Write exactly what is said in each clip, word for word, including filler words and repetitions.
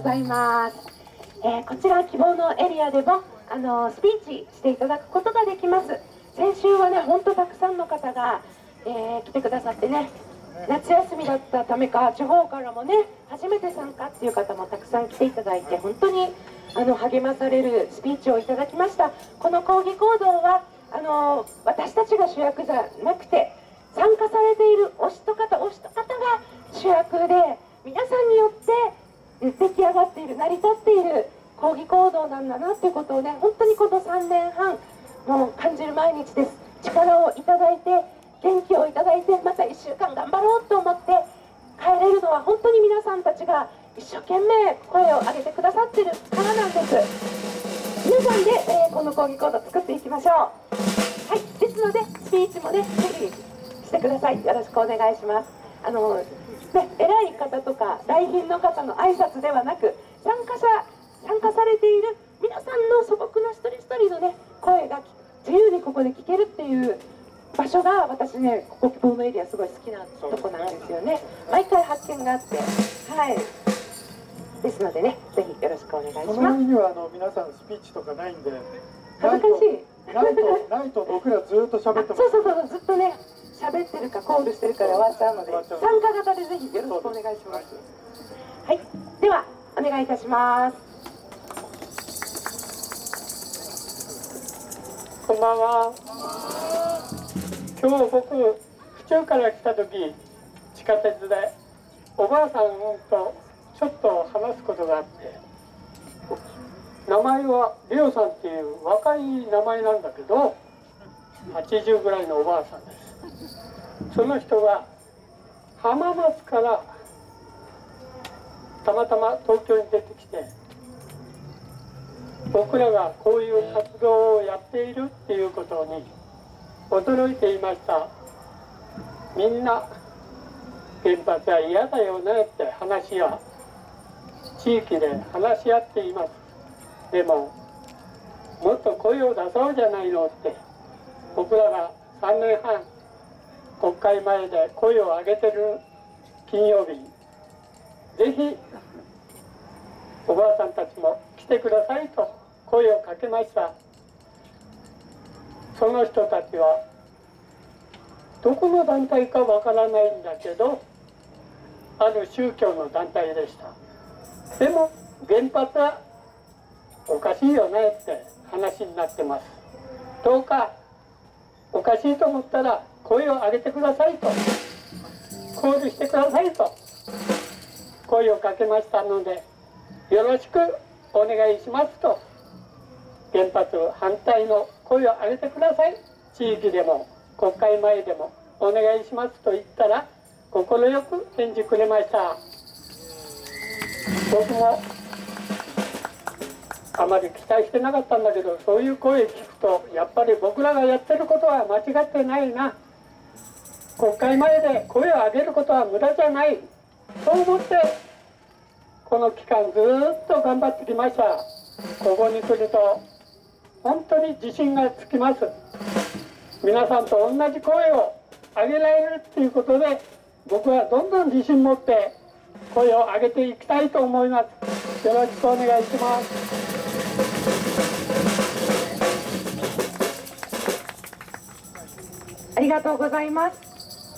ざいます。えー、こちら希望のエリアでもあのスピーチしていただくことができます。先週はね、本当たくさんの方が、えー、来てくださってね、夏休みだったためか地方からもね初めて参加っていう方もたくさん来ていただいて、本当にあの励まされるスピーチをいただきました。この抗議行動はあの私たちが主役じゃなくて、参加されているお人方お人方が主役で、皆さんによって出来上がっている、成り立っている抗議行動なんだなっていうことをね、本当にこのさんねんはんもう感じる毎日です。力をいただいて、元気をいただいて、またいっしゅうかん頑張ろうと思って帰れるのは、本当に皆さんたちが一生懸命声を上げてくださってるからなんです。皆さんで、えー、この抗議行動を作っていきましょう。はい、ですのでスピーチもね、ぜひしてください。よろしくお願いします。あのね、偉い方とか来賓の方の挨拶ではなく、参加者参加されている皆さんの素朴な一人一人のね声が自由にここで聞けるっていう場所が、私ね、ここ希望のエリアすごい好きなとこなんですよね。毎回発見があって、はい、ですのでね、ぜひよろしくお願いします。 その意味はあの皆さんスピーチとかないんで、 恥ずかしい。 ないとないと僕らずっと喋ってます。 そうそうそう、ずっとね喋ってるかコールしてるかで終わっちゃうので、参加型でぜひよろしくお願いします。はい、ではお願いいたします。 こんばんは。今日僕府中から来た時、地下鉄でおばあさんとちょっと話すことがあって、名前はレオさんっていう若い名前なんだけど、はちじゅうぐらいのおばあさんです。その人が浜松からたまたま東京に出てきて、僕らがこういう活動をやっているっていうことに驚いていました。みんな原発は嫌だよねって話は地域で話し合っています。でももっと声を出そうじゃないのって、僕らがさんねんはん国会前で声を上げてる金曜日、ぜひおばあさんたちも来てくださいと声をかけました。その人たちはどこの団体かわからないんだけど、ある宗教の団体でした。でも原発はおかしいよねって話になってます。どうかおかしいと思ったら声を上げてくださいと、コールしてくださいと声をかけましたので、よろしくお願いしますと、原発反対の声を上げてください、地域でも国会前でもお願いしますと言ったら、快く返事くれました。僕もあまり期待してなかったんだけど、そういう声聞くとやっぱり僕らがやってることは間違ってないな、国会前で声を上げることは無駄じゃない、そう思ってこの期間ずっと頑張ってきました。ここに来ると本当に自信がつきます。皆さんと同じ声を上げられるっていうことで、僕はどんどん自信持って声を上げていきたいと思います。よろしくお願いします。 ありがとうございます。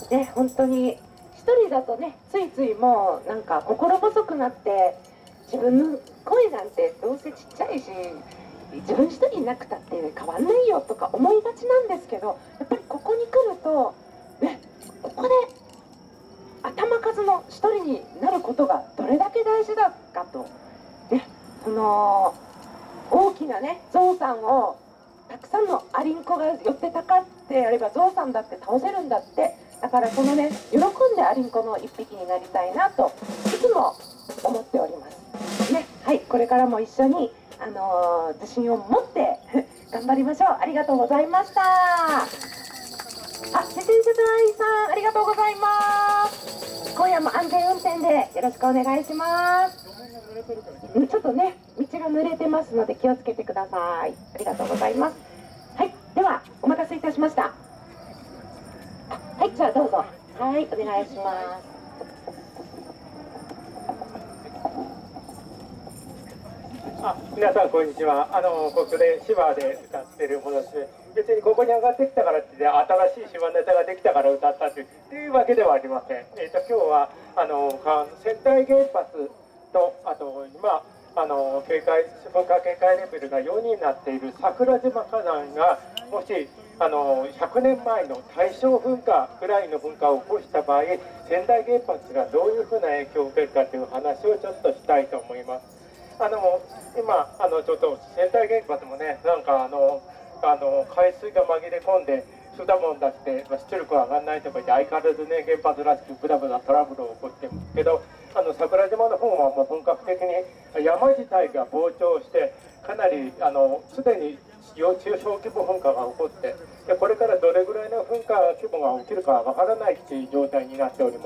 ね、本当に一人だとね、ついついもうなんか心細くなって、自分の声なんてどうせちっちゃいし、自分一人いなくたって変わんないよとか思いがちなんですけど、やっぱりここに来るとね、ここで頭数の一人になることがどれだけ大事だかと、ね、その大きなねゾウさんをたくさんのアリンコが寄ってたかってやればゾウさんだって倒せるんだって、だからこのね喜んでアリンコの一匹になりたいなといつも思っておりますね。はい、これからも一緒にあのー、自信を持って頑張りましょう。ありがとうございました。あ、自転車ドライさんありがとうございます。今夜も安全運転でよろしくお願いします。ちょっとね道が濡れてますので気をつけてください。ありがとうございます。はい、ではお待たせいたしました。はい、じゃあどうぞ。はい、お願いします。 あ、皆さんこんにちは。あのここで芝で歌ってるものです。別にここに上がってきたからって新しい芝ネタができたから歌ったっていうわけではありません。えっ、と今日はあの仙台原発とあと今あの警戒噴火警戒レベルがよになっている桜島火山がもしあのひゃくねんまえの大正噴火ぐらいの噴火を起こした場合、仙台原発がどういうふうな影響を受けるかという話をちょっとしたいと思います。あの今あのちょっと仙台原発もね、なんかあのあの海水が紛れ込んで巣鴨出して出力が上がらないとか言って相変わらずね原発らしくブラブラトラブルを起こってるんですけど、あの桜島の方はもう本格的に山自体が膨張してかなりあのすでに中小規模噴火が起こってでこれからどれぐらいの噴火規模が起きるかわからないという状態になっております。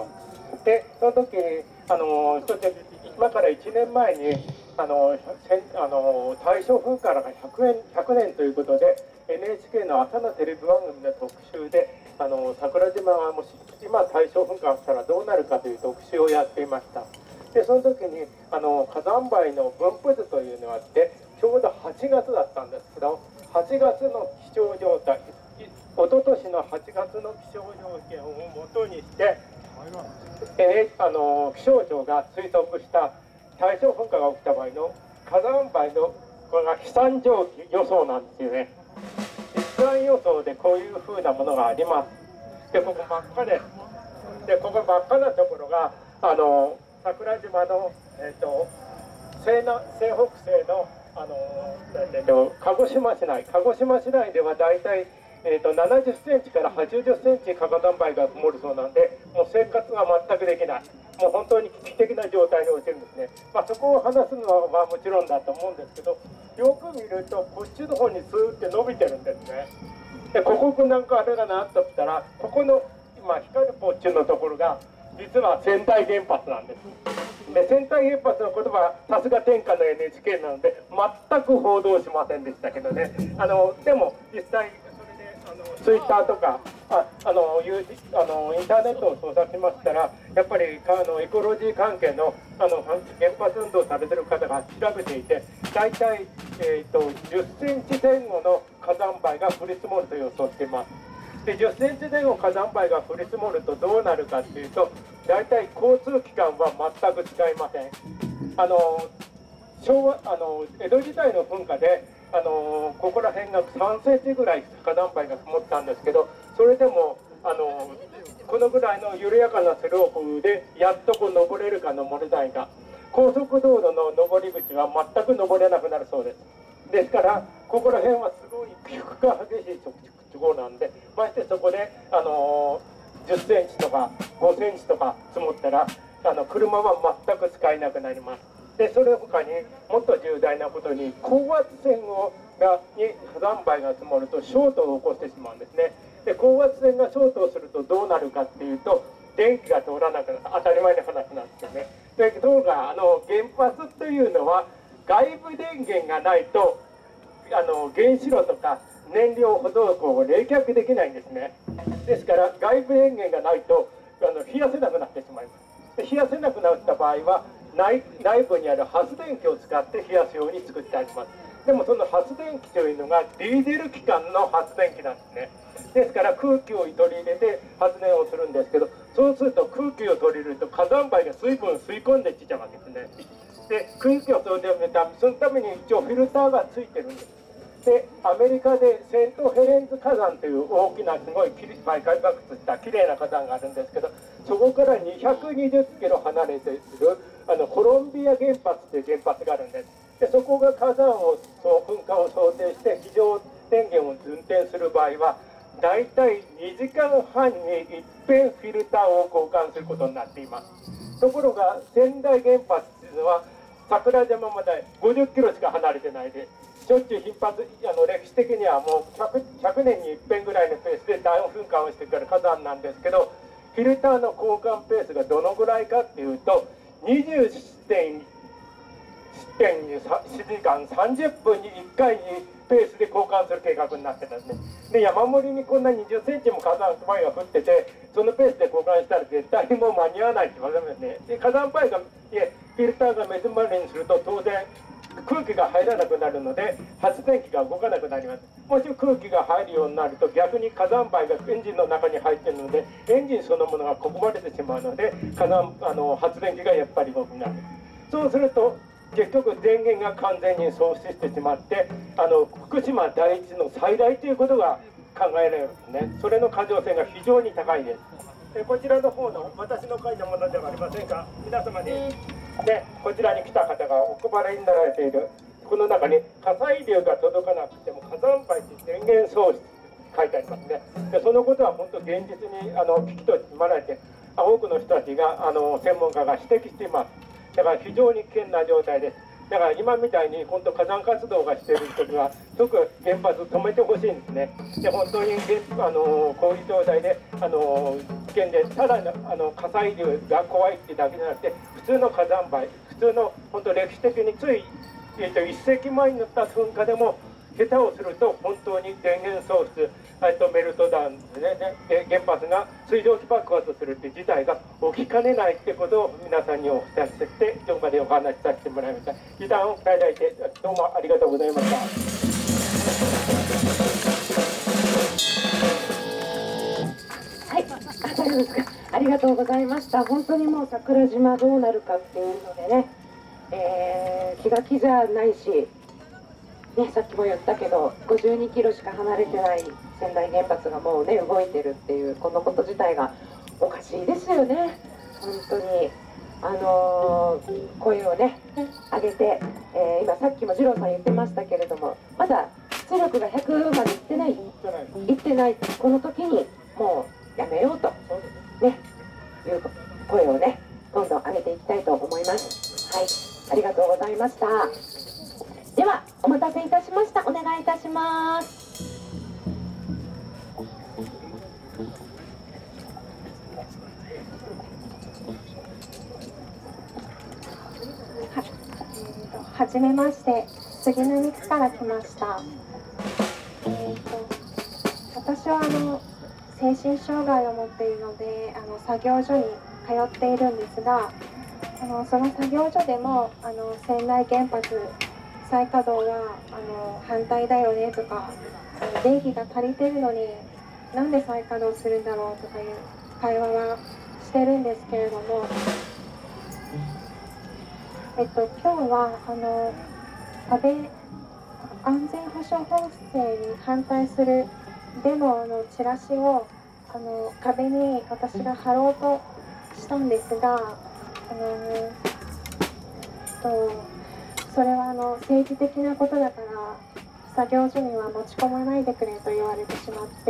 でその時あのそして今からいちねんまえにあのあの大正噴火からひゃくねん、ひゃくねんということで エヌエイチケー の朝のテレビ番組の特集であの桜島がもし今大正噴火がしたらどうなるかという特集をやっていました。でその時にあの火山灰の分布図というのがあってちょうどはちがつだったんですけどはちがつの気象状態一昨年のはちがつの気象条件をもとにして、えー、あの気象庁が推測した大正噴火が起きた場合の火山灰のこれが飛散状予想なんですよね。飛散予想でこういうふうなものがあります。でここ真っ赤ででここ真っ赤なところがあの桜島の、えー、と西南西北西の、あのえー、と鹿児島市内鹿児島市内ではだいたいえー、とななじゅっセンチからはちじゅっセンチ火山灰が積もるそうなんでもう生活が全くできないもう本当に危機的な状態に陥るんですね。まあ、そこを話すのはまあもちろんだと思うんですけどよく見るとこっちの方にスーって伸びてるんですね。でここなんかあれがなっとったらここの今光るポッチュのところが実は仙台原発なんです。で仙台原発の言葉はさすが天下の エヌエイチケー なので全く報道しませんでしたけどねあのでも実際ツイッターとかああのあのインターネットを操作しましたらやっぱりあのエコロジー関係のあの原発運動されてる方が調べていて大体、えー、とじゅっセンチ前後の火山灰が降り積もると予想しています。でじゅっセンチ前後火山灰が降り積もるとどうなるかっていうと大体交通機関は全く使いません。あの昭和あの江戸時代の噴火であのここら辺がさんセンチぐらい火山灰が積もったんですけどそれでもあのこのぐらいの緩やかなスロープでやっとこう登れるか登れないか高速道路の登り口は全く登れなくなるそうです。ですからここら辺はすごい起伏が激しい地方なんでましてそこであのじゅっセンチとかごセンチとか積もったらあの車は全く使えなくなります。でそれ他にもっと重大なことに高圧線をがに火山灰が積もるとショートを起こしてしまうんですね。で高圧線がショートをするとどうなるかっていうと電気が通らなくなる当たり前の話なんですよね。でところがあの原発というのは外部電源がないとあの原子炉とか燃料保存庫を冷却できないんですね。ですから外部電源がないとあの冷やせなくなってしまいます。で冷やせなくなった場合は内, 内部にある発電機を使って冷やすように作ってあります。でもその発電機というのがディーゼル機関の発電機なんですね。ですから空気を取り入れて発電をするんですけどそうすると空気を取り入れると火山灰が水分を吸い込んでいっちゃうわけですね。で空気を取り入れたそのために一応フィルターがついてるんです。でアメリカでセントヘレンズ火山という大きなすごい毎回爆発したきれいな火山があるんですけどそこからにひゃくにじゅっキロ離れているあのコロンビア原発という原発があるんです。でそこが火山をその噴火を想定して非常電源を運転する場合はだいたいにじかんはんにいっぺんフィルターを交換することになっています。ところが仙台原発というのは桜島までごじゅっキロしか離れてないでしょっちゅう頻発あの歴史的にはもう 100, ひゃくねんにいっぺんぐらいのペースで大噴火をしてくる火山なんですけどフィルターの交換ペースがどのぐらいかっていうとにじゅうななてんいちじかんさんじゅっぷんにいっかいにペースで交換する計画になってたんですね。で山盛りにこんなにじゅっセンチも火山灰が降っててそのペースで交換したら絶対にもう間に合わないって言われるんですね。で火山灰がいえフィルターが目詰まりにすると当然空空気が入らなくなるので発電機が動かなくなります。もし空気が入るようになると逆に火山灰がエンジンの中に入っているのでエンジンそのものがここまれてしまうので火山あの発電機がやっぱり動くなる。そうすると結局電源が完全に喪失してしまってあの福島第一の最大ということが考えられるんですね。それの過剰性が非常に高いです。でこちらの方の私の書いたものではありませんが皆様にでこちらに来た方がお配りになられているこの中に火砕流が届かなくても火山灰って電源喪失書いてありますね。でそのことは本当現実にあの危機として生まれて多くの人たちがあの専門家が指摘しています。だから非常に危険な状態です。だから今みたいに本当火山活動がしている時は即原発止めてほしいんですね。で本当にあのこういう状態であの危険でただあの火砕流が怖いってだけじゃなくて普通の火山灰普通の本当歴史的につい、えー、といっ世紀前になった噴火でも下手をすると本当に電源喪失とメルトダウンですね。で原発が水蒸気爆発するって事態が起きかねないってことを皆さんにお伝えして今日までお話しさせてもらいました。時間をいただいてどうもありがとうございました。 はい、あ、大丈夫ですか。ありがとうございました。本当にもう桜島どうなるかっていうのでね、えー、気が気じゃないし、ね、さっきも言ったけどごじゅうにキロしか離れてない仙台原発がもうね動いてるっていうこのこと自体がおかしいですよね。本当にあのー、声をね上げて、えー、今さっきも二郎さん言ってましたけれどもまだ出力がひゃくまでいってないいってないこの時にもうやめようとねいう声をねどんどん上げていきたいと思います。はい、ありがとうございました。ではお待たせいたしました。お願いいたします。 はじめまして、杉並区から来ました。えー、と私はあの精神障害を持っているのであの作業所に通っているんですがあのその作業所でもあの仙台原発再稼働はあの反対だよねとかあの電気が足りてるのになんで再稼働するんだろうとかいう会話はしてるんですけれども、えっと、今日はあの安倍安全保障法制に反対するデモのチラシをあの壁に私が貼ろうとしたんですがあの、えっとそれはあの政治的なことだから作業所には持ち込まないでくれと言われてしまって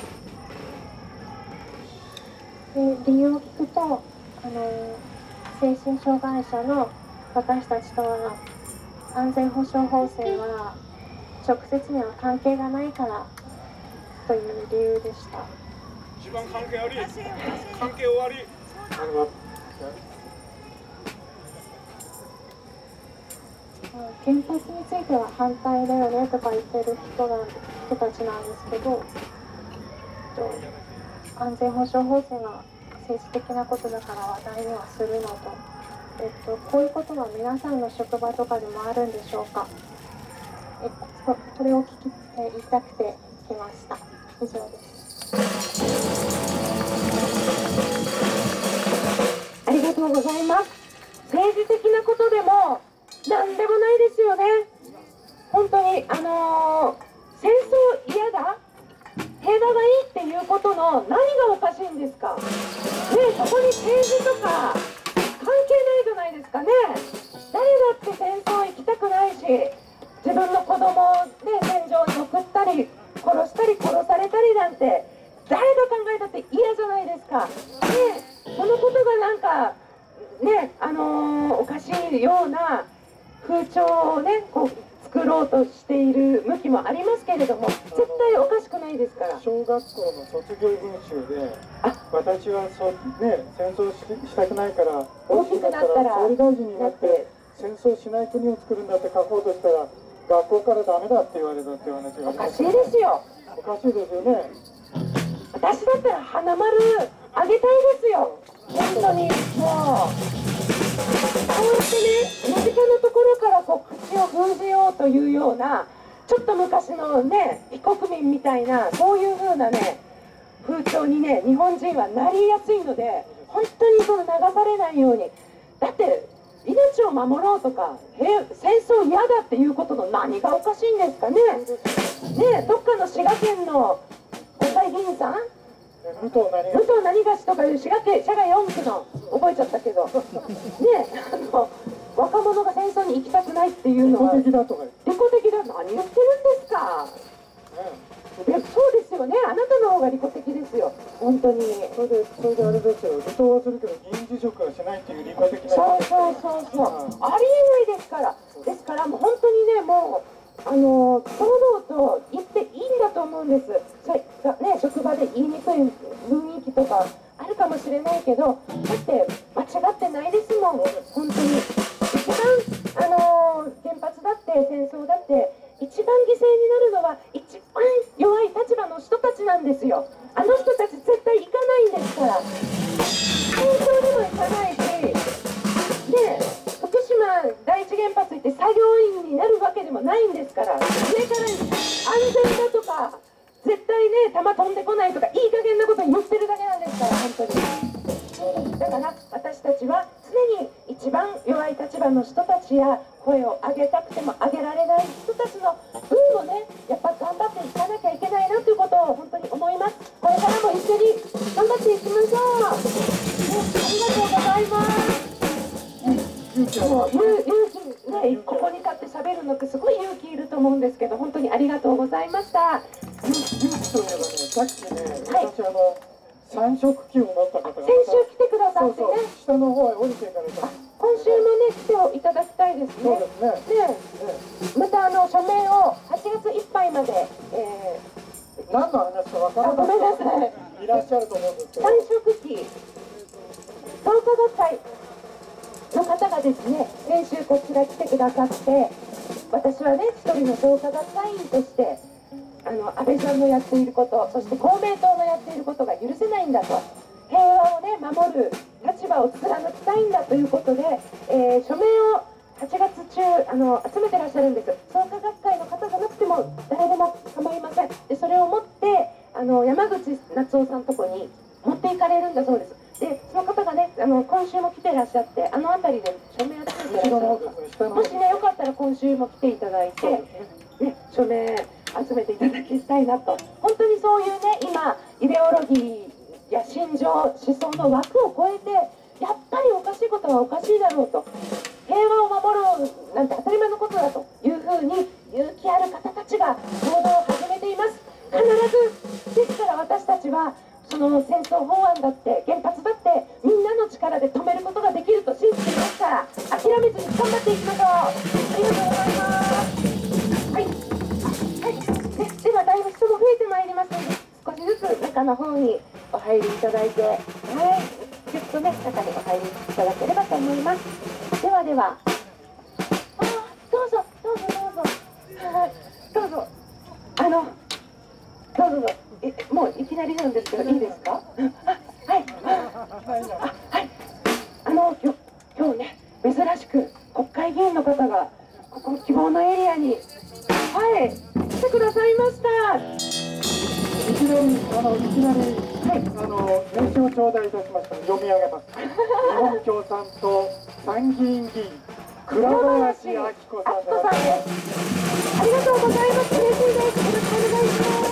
で理由を聞くとあの精神障害者の私たちとは安全保障法制は直接には関係がないからという理由でした。 一番関係あり関係終わり原発については反対だよねとか言ってる人が人たちなんですけど、安全保障法制が政治的なことだから話題にはするのと、えっと、こういうことは皆さんの職場とかでもあるんでしょうか。えここれを聞き、え言いたくて来ました。以上です。 ありがとうございます。政治的なことでもなんでもないですよね。本当にあのー、戦争嫌だ平和がいいっていうことの何がおかしいんですかね。そこに政治とか関係ないじゃないですかね。誰だって戦争行きたくないし自分の子供を、ね、戦場に送ったり殺したり殺されたりなんて誰が考えたって嫌じゃないですか。でそのことがなんかねあのー、おかしいような風潮をねこう作ろうとしている向きもありますけれども絶対おかしくないですから。 小学校の卒業文集で私はそ、ね、戦争 し, したくないから大きくなったら総理大臣になって戦争しない国を作るんだって書こうとしたら学校からダメだって言われたっていう話があります。 おかしいですよ。 おかしいですよね。 私だったら花丸あげたいですよ。本当にもうこうやってね身近なところからこう口を封じというようなちょっと昔のね非国民みたいなそういう風なね風潮にね日本人はなりやすいので、本当にその流されないように。だって命を守ろうとか戦争嫌だっていうことの何がおかしいんですかね。ね、どっかの滋賀県の国会議員さん、 武藤何武藤何がしとかいう滋賀県滋賀よん区の覚えちゃったけどね、あの若者が戦争に行きたくないっていうのは利己的だとか利己的だ、何言ってるんですか。でそうですよね、あなたの方が利己的ですよ本当に。 それでそれであれですよ、離党はするけど議員辞職はしないっていう利己的な。 そうそうそうそう、ありえないですから。ですからもう本当にね、もうあの堂々と言っていいんだと思うんです。それがね、職場で言いにくい雰囲気とかあるかもしれないけど、だって間違ってないですもん本当に。一番あの原発だって戦争だって一番犠牲になるのは一番弱い立場の人たちなんですよ。あの人たち絶対行かないんですから。戦争にも行かないし、で福島第一原発行って作業員になるわけでもないんですから、上から安全だとか絶対ね弾飛んでこないとかいい加減なこと言ってるだけなんですから本当に。だから私たちは常に一番弱い立場の人たちや声を上げたくても上げられない人たちの分をねやっぱ頑張っていかなきゃいけないなということを本当に思います。これからも一緒に頑張っていきましょう、ね、ありがとうございます。もう勇気ね、ここに立って喋るのってすごい勇気いると思うんですけど、本当にありがとうございました。 勇気といえばね、さっきね、 はい、 私あの三色旗を持った方が先週来てくださってね、 そうそう下の方へ降りていかれた。 今週もね来ていただきたいですね。 そうですね。 ね、またあの署名をはちがついっぱいまで、えー、 何の話かわからない。 ごめんなさい。 いらっしゃると思うんですけど。 三色旗創価学会の方がですね、先週こちら来てくださって、私はね一人の創価学会員としてあの安倍さんのやっていること、そして公明党のやっていることが許せないんだと、平和をね守る立場を貫きたいんだということで、えー、署名をはちがつ中あの集めてらっしゃるんです。創価学会の方じゃなくても誰でも構いません。でそれを持ってあの山口夏夫さんのとこに持っていかれるんだそうです。でその方がねあの今週も来てらっしゃって、あの辺りで署名を集めてらっしゃる。もしねよかったら今週も来ていただいて、ね、署名集めていただきたいなと。本当にそういうね今イデオロギーや信条思想の枠を超えてやっぱりおかしいことはおかしいだろうと、平和を守ろうなんて当たり前のことだというふうに勇気ある方たちが行動を始めています。必ずですから私たちはその戦争法案だって原発だってみんなの力で止めることができると信じていますから、諦めずに頑張っていきましょう。ありがとうございます。はい、はい、で, ではだいぶ人も増えてまいりますので、少しずつ中の方にお入りいただいて、はい、ぎゅっとね中にお入りいただければと思います。ではでは、あどうぞどうぞどうぞ、はい、どうぞ、あのどうぞどうぞ、えもういきなりなんですけどいいですか。あはい、あはい、あの今日今日ね珍しく国会議員の方がここ希望のエリアにはい来てくださいました。 いきなりあのいきなり、はい、あの名刺を頂戴いたしましたので読み上げます。日本共産党参議院議員倉林明子さんです。 ありがとうございます。嬉しいです。よろしくお願いします。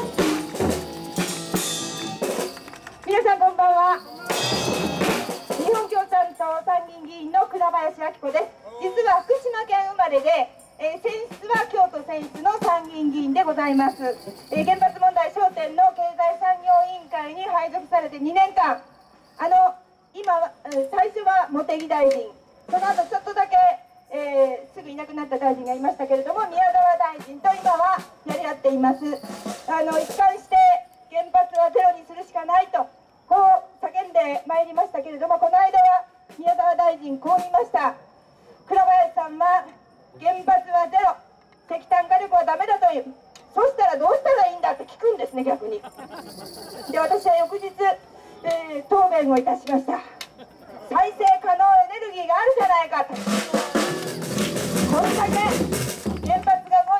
皆さんこんばんは。日本共産党参議院議員の倉林明子です。実は福島県生まれで、えー、選出は京都選出の参議院議員でございます。えー、原発問題焦点の経済産業委員会に配属されてにねんかん、あの今は、えー、最初は茂木大臣、その後ちょっとだけ、えー、すぐいなくなった大臣がいましたけれども、宮沢大臣と今はやり合っています。あの一貫して原発はゼロにするしかないとこう叫んでまいりましたけれども、この間は宮沢大臣こう言いました。倉林さんは原発はゼロ、石炭火力はダメだという、そしたらどうしたらいいんだって聞くんですね、逆に。で私は翌日、えー、答弁をいたしました。再生可能エネルギーがあるじゃないかと、これだけ原発が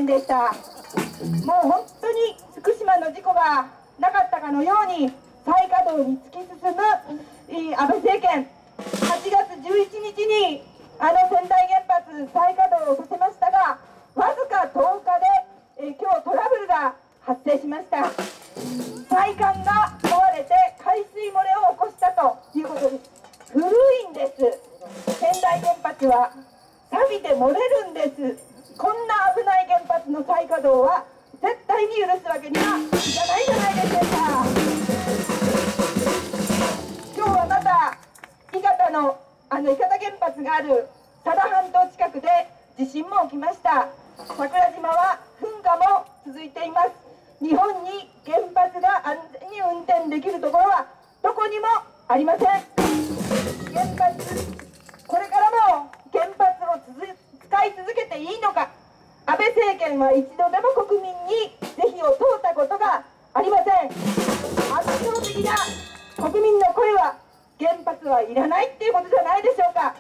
せんでした。もう本当に福島の事故がなかったかのように再稼働に突き進む安倍政権、はちがつじゅういちにちにあの仙台原発再稼働をさせましたが、わずかとおかでえ今日トラブルが発生しました。配管が壊れて海水漏れを起こしたということです。古いんです。仙台原発は錆びて漏れるんです。こんな危ない原発の再稼働は絶対に許すわけにはいかないじゃないでしょうか。今日はまた伊方のあの伊方原発がある佐田半島近くで地震も起きました。桜島は噴火も続いています。日本に原発が安全に運転できるところはどこにもありません。原発、これからも原発を続使い続けていいのか。安倍政権は一度でも国民に是非を問うたことがありません。圧倒的な国民の声は原発はいらないっていうことじゃないでしょうか。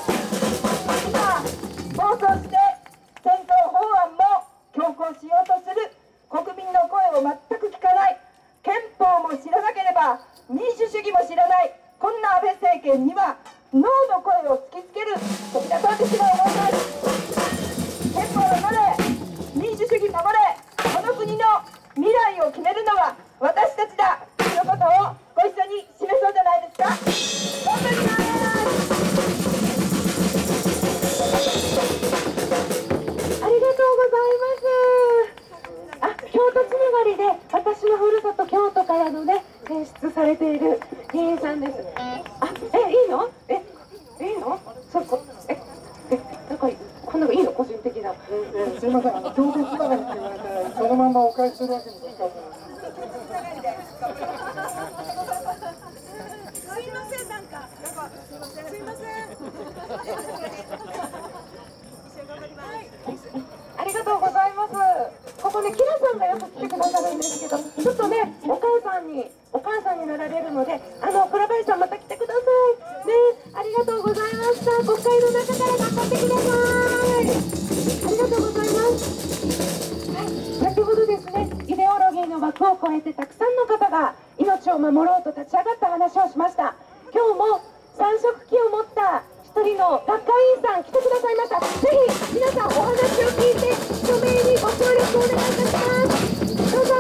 今暴走して戦争法案も強行しようとする国民の声を全く聞かない、憲法も知らなければ民主主義も知らない、こんな安倍政権にはノーの声を突きつける時だと私は思います。憲法を守れ、民主主義守れ、この国の未来を決めるのは私たちだということをご一緒に示そうじゃないですか。頑張ります。 ありがとうございます。あ、京都つながりで私のふるさと京都からのね選出されている議員さんです。あ、え、いいの？え、いいの？そこ、え、え、なんかこんなのいいの？個人的な。 えー、すいません、あの京都つながりって言われてそのままお返しするわけにもいかず。 すいません、なんか、なんかすいません、すいません。 ありがとうございます。ここね、キラさんがよく来てくださるんですけど、ちょっとね、お母さんに、お母さんになられるので、あの、倉林さんまた来てください。ね、ありがとうございました。国会の中から頑張ってください。ありがとうございます。はい、先ほどですね、イデオロギーの枠を超えてたくさんの方が命を守ろうと立ち上がった話をしました。今日も三色旗を持った一人の学会員さん来てくださいました。ぜひ皆さんお話を聞いて署名にご協力お願いいたします。どうぞ。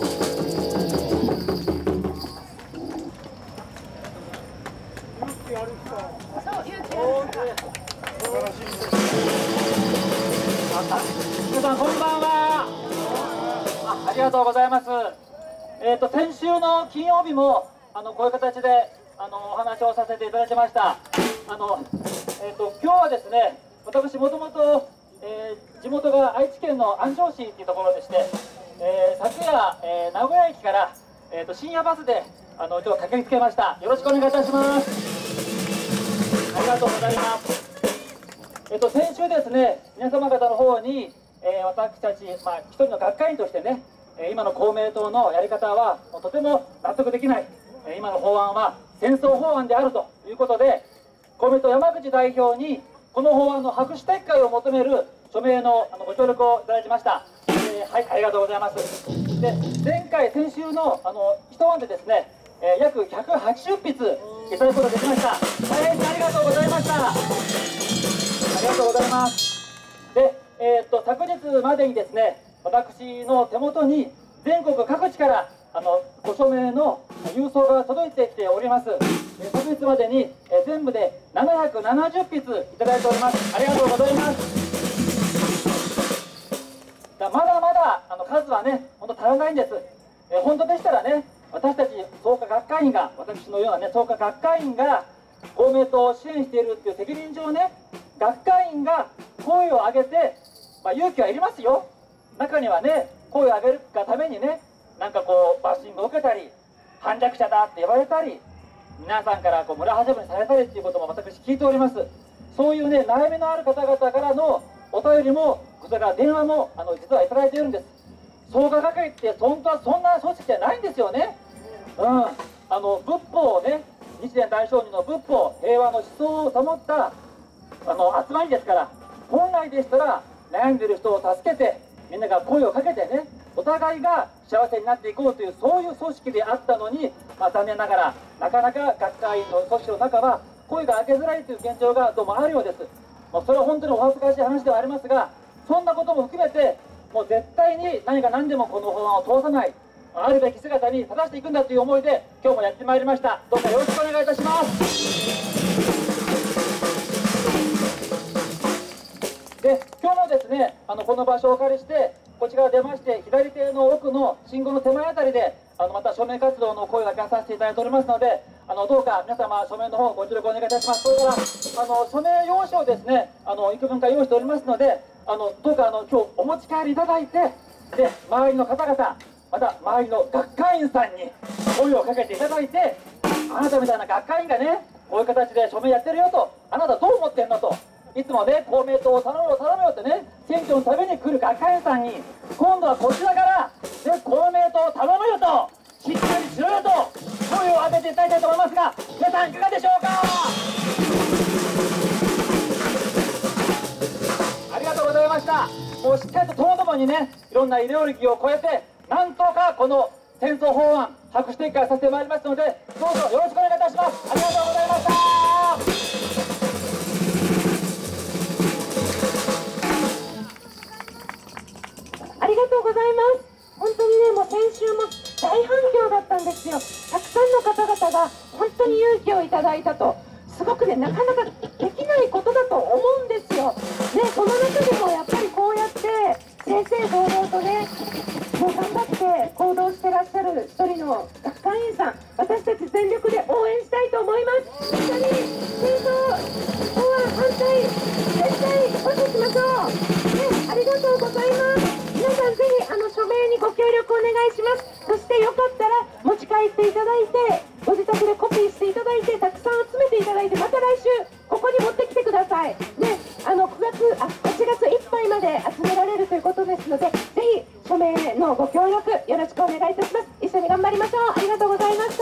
皆さんこんばんは。あ、ありがとうございます。えっと先週の金曜日もあのこういう形であのお話をさせていただきました。あのえっと今日はですね、私もともと地元が愛知県の安城市っていうところでして、えー、昨夜、えー、名古屋駅から、えー、と深夜バスであの今日駆けつけました。よろしくお願いいたします。ありがとうございます。えっと、先週ですね、皆様方の方に、えー、私たち、まあ、一人の学会員としてね、今の公明党のやり方はとても納得できない、今の法案は戦争法案であるということで、公明党山口代表にこの法案の白紙撤回を求める署名のあのご協力をいただきました。えー、はい、ありがとうございます。で、前回、先週のあの一晩でですね、えー、約ひゃくはちじゅう筆いただくことができました。大変ありがとうございました。ありがとうございます。で、えー、っと昨日までにですね、私の手元に全国各地からあのご署名の郵送が届いてきております。えー、昨日までに、えー、全部でななひゃくななじゅう筆いただいております。ありがとうございます。だまだまだあの数はね、本当足らないんです。えー、本当でしたらね、私たち創価学会員が、私のようなね創価学会員が公明党を支援しているっていう責任上ね、学会員が声を上げて、まあ、勇気はいりますよ。中にはね、声を上げるがためにね、なんかこうバッシングを受けたり、反逆者だって言われたり、皆さんからこう村八分にされたりっていうことも私聞いております。そういうね、悩みのある方々からのお便りも、それから電話もあの実はいただいているんです。創価学会って本当はそんな組織じゃないんですよね。うん、あの仏法をね、日蓮大聖人の仏法、平和の思想を保ったあの集まりですから、本来でしたら悩んでいる人を助けて、 みんなが声をかけてね、お互いが幸せになっていこうという、そういう組織であったのに、まあ、残念ながらなかなか学会員の組織の中は声が上げづらいという現状がどうもあるようです。まあ、それは本当にお恥ずかしい話ではありますが、そんなことも含めてもう絶対に何が何でもこの法案を通さない、あるべき姿に正していくんだという思いで今日もやってまいりました。どうかよろしくお願いいたします。で、今日もですね、あのこの場所をお借りしてこちら出まして、左手の奥の信号の手前あたりであのまた署名活動の声を出させていただいておりますので、あのどうか皆様署名の方ご協力お願いいたします。それからあの署名用紙をですね、あの幾分か用意しておりますので、あのどうかあの今日お持ち帰りいただいて、で周りの方々、また周りの学会員さんに声をかけていただいて、あなたみたいな学会員がね、こういう形で署名やってるよと、あなたどう思ってんのと、いつもね公明党を頼むよ頼むよってね、選挙のために来る学会員さんに、今度はこちらから、ね、公明党を頼むよと、しっかりしろよと声を上げていただきたいと思いますが、皆さんいかがでしょうか。ありがとうございました。もうしっかりとともどもにね、いろんなイデオロギーを超えて、なんとかこの戦争法案白紙撤回させてまいりますので、どうぞよろしくお願いいたします。ありがとうございました。 ありがとうございます。本当にね、もう先週も大反響だったんですよ。たくさんの方々が本当に勇気をいただいたと、すごくね、なかなかできないことだと思うんですよ。ね、その中でもやっぱりこうやって正々堂々とね、もう頑張って行動してらっしゃる一人の学会員さん、私たち全力で応援したいと思います。一緒に戦争法案反対絶対保持しましょう。ね、ありがとうございます。皆さんぜひあの署名にご協力お願いします。そしてよかったら持ち帰っていただいて、ご自宅でコピーしていただいて、たくさん集めていただいて、また来週ここに持ってきてください。ね、あのくがつあはちがついっぱいまで集められるということですので、ぜひ署名のご協力よろしくお願いいたします。一緒に頑張りましょう。ありがとうございました。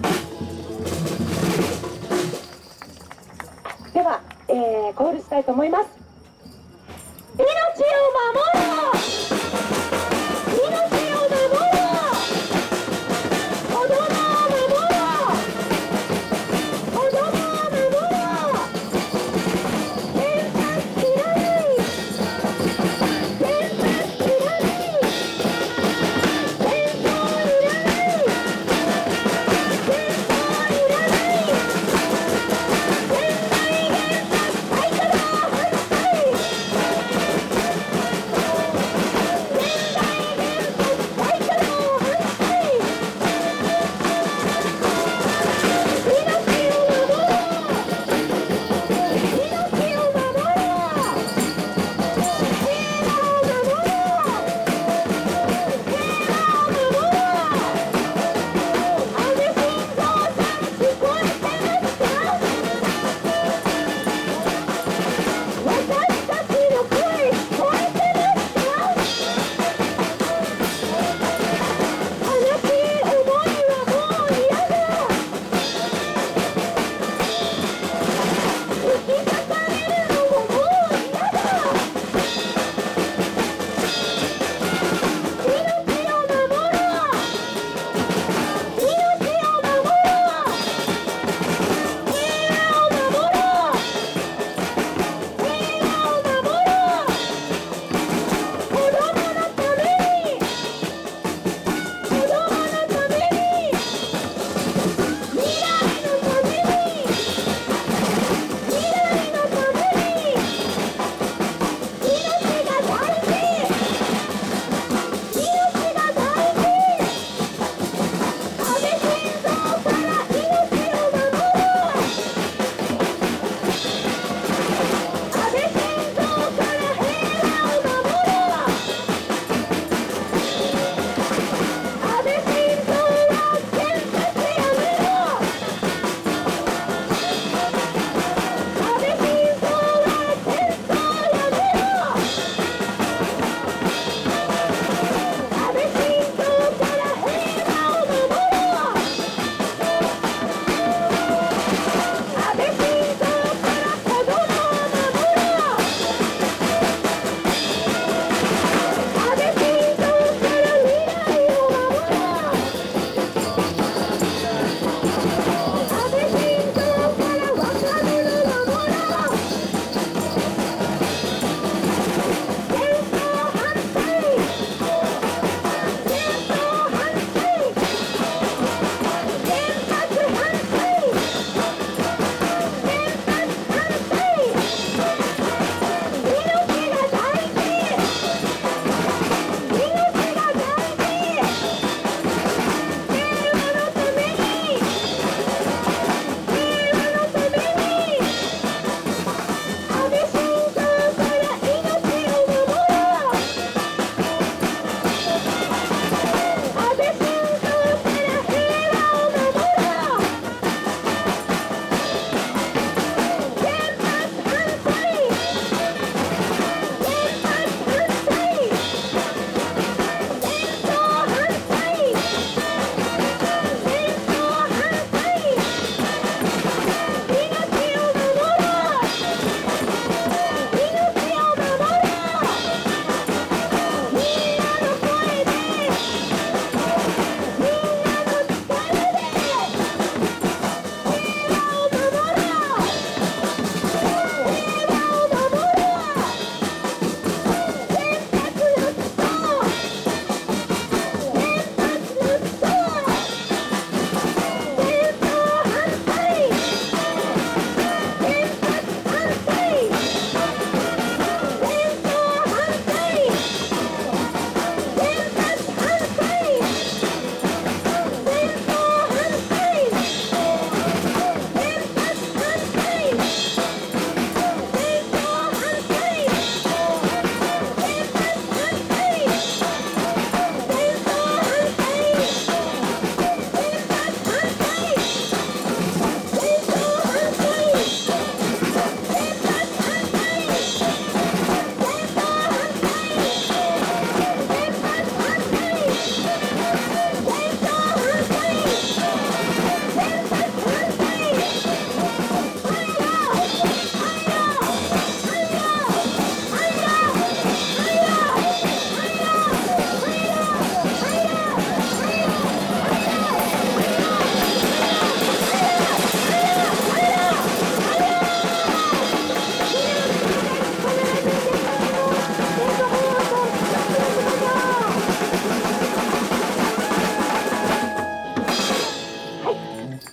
では、えー、コールしたいと思います。命を守ろう、命を守ろう、子供を守ろう、子供を守ろう、原発いらない、原発いらない、戦争いらない、戦争いらない、絶対原発廃止だ、反対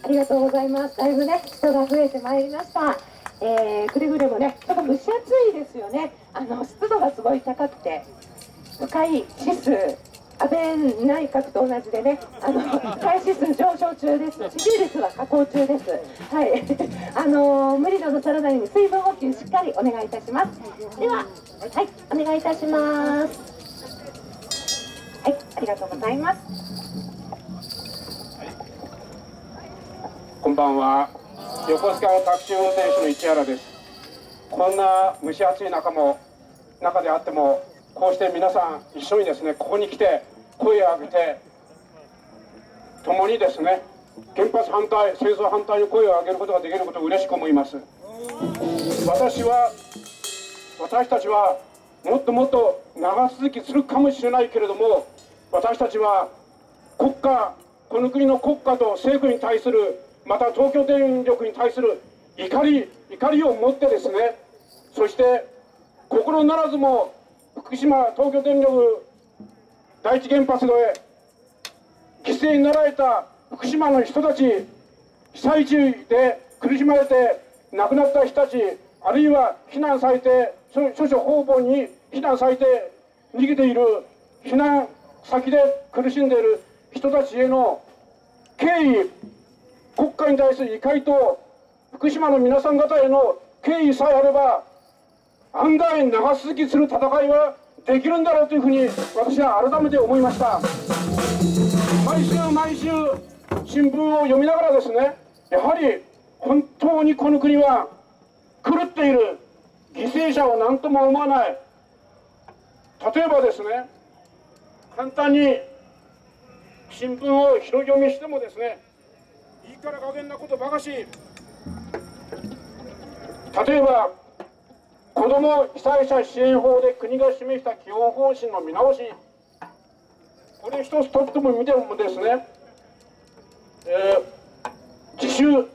ありがとうございます。だいぶね、人が増えてまいりました。えー、くれぐれもね、ちょっと蒸し暑いですよね。あの湿度がすごい高くて、深い指数、安倍内閣と同じでね、あの深い指数上昇中です。支持率は下降中です。はい、あの無理のなさらないように水分補給しっかりお願いいたします。では、はい、お願いいたします。はい、ありがとうございます。 こんばんは。横須賀のタクシー運転手の市原です。こんな蒸し暑い中も中であっても、こうして皆さん一緒にですね、ここに来て声を上げて共にですね、原発反対、戦争反対の声を上げることができることを嬉しく思います。私は私たちはもっともっと長続きするかもしれないけれども、私たちは国家、この国の国家と政府に対する、また東京電力に対する怒り怒りを持ってですね、そして心ならずも福島東京電力第一原発で犠牲になられた福島の人たち、被災地で苦しまれて亡くなった人たち、あるいは避難されて諸々方々に避難されて逃げている、避難先で苦しんでいる人たちへの敬意、国家に対する怒りと福島の皆さん方への敬意さえあれば、案外長続きする戦いはできるんだろうというふうに私は改めて思いました。毎週毎週新聞を読みながらですね、やはり本当にこの国は狂っている、犠牲者は何とも思わない。例えばですね、簡単に新聞を広読みしてもですね、いいから加減なことばかし、例えば子ども被災者支援法で国が示した基本方針の見直し、これ一つとっても見てもですね、えー、自主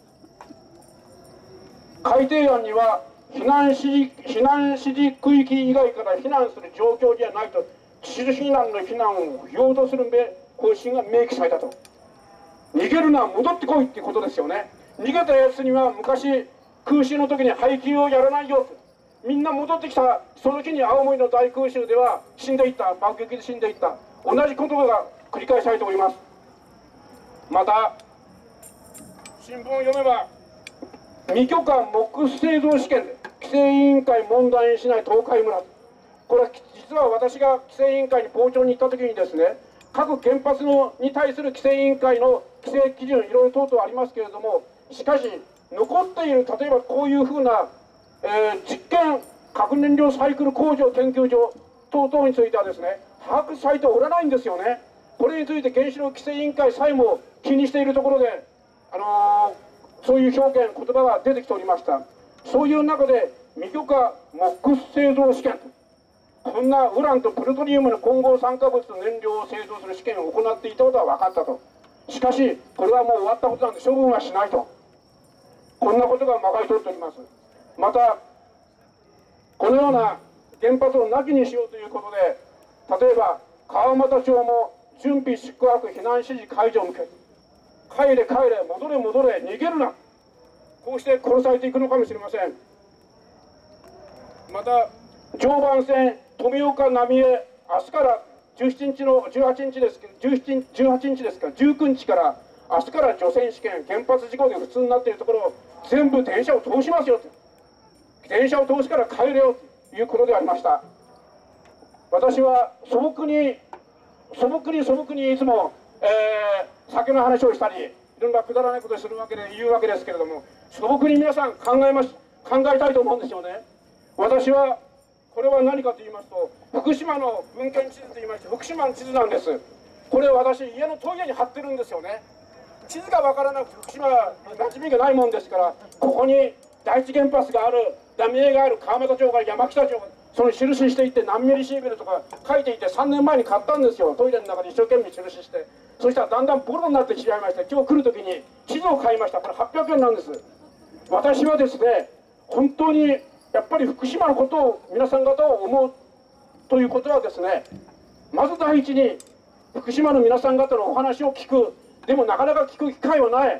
改定案には避難指示避難指示区域以外から避難する状況ではないと、自主避難の避難を不要とする方針が明記されたと。逃げるな、戻ってこいっていうことですよね。逃げたやつには昔空襲の時に配給をやらないよと、みんな戻ってきたその日に青森の大空襲では死んでいった、爆撃で死んでいった、同じことが繰り返されております。また新聞を読めば、未許可木製造試験で規制委員会問題にしない東海村、これは実は私が規制委員会に傍聴に行った時にですね、各原発のに対する規制委員会の規制基準、いろいろ等々ありますけれども、しかし残っている、例えばこういうふうな、えー、実験核燃料サイクル工場研究所等々についてはですね、把握されておらないんですよね。これについて原子力規制委員会さえも気にしているところで、あのー、そういう表現、言葉が出てきておりました。そういう中で未許可木製造試験、こんなウランとプルトニウムの混合酸化物燃料を製造する試験を行っていたことは分かったと。しかしこれはもう終わったことなんで処分はしないと、こんなことがまかり通っております。またこのような原発をなきにしようということで、例えば川俣町も準備宿泊避難指示解除を向け、帰れ帰れ、戻れ戻れ、逃げるな、こうして殺されていくのかもしれません。また常磐線富岡浪江、明日からじゅうしちにちのじゅうはちにちですけど、じゅうしち、じゅうはちにちですか、じゅうくにちから明日から除染試験、原発事故で普通になっているところを全部電車を通しますよと、電車を通すから帰れよということでありました。私は素朴に素朴に素朴にいつも、えー、酒の話をしたり、いろんなくだらないことをするわけで言うわけですけれども、素朴に皆さん考えます考えたいと思うんですよね。私はこれは何かと言いますと、福島の文献地図と言いまして、福島の地図なんです。これ私家のトイレに貼ってるんですよね。地図が分からなくて福島馴染みがないもんですから、ここに第一原発がある、浪江がある、川俣町がある、山北町がある、その印していって何ミリシーベルとか書いていて、さんねんまえに買ったんですよ。トイレの中で一生懸命印して、そしたらだんだんボロになってしまいまして、今日来る時に地図を買いました。これはっぴゃくえんなんです。私はですね、本当にやっぱり福島のことを皆さん方を思うということはですね、まず第一に福島の皆さん方のお話を聞く、でもなかなか聞く機会はない、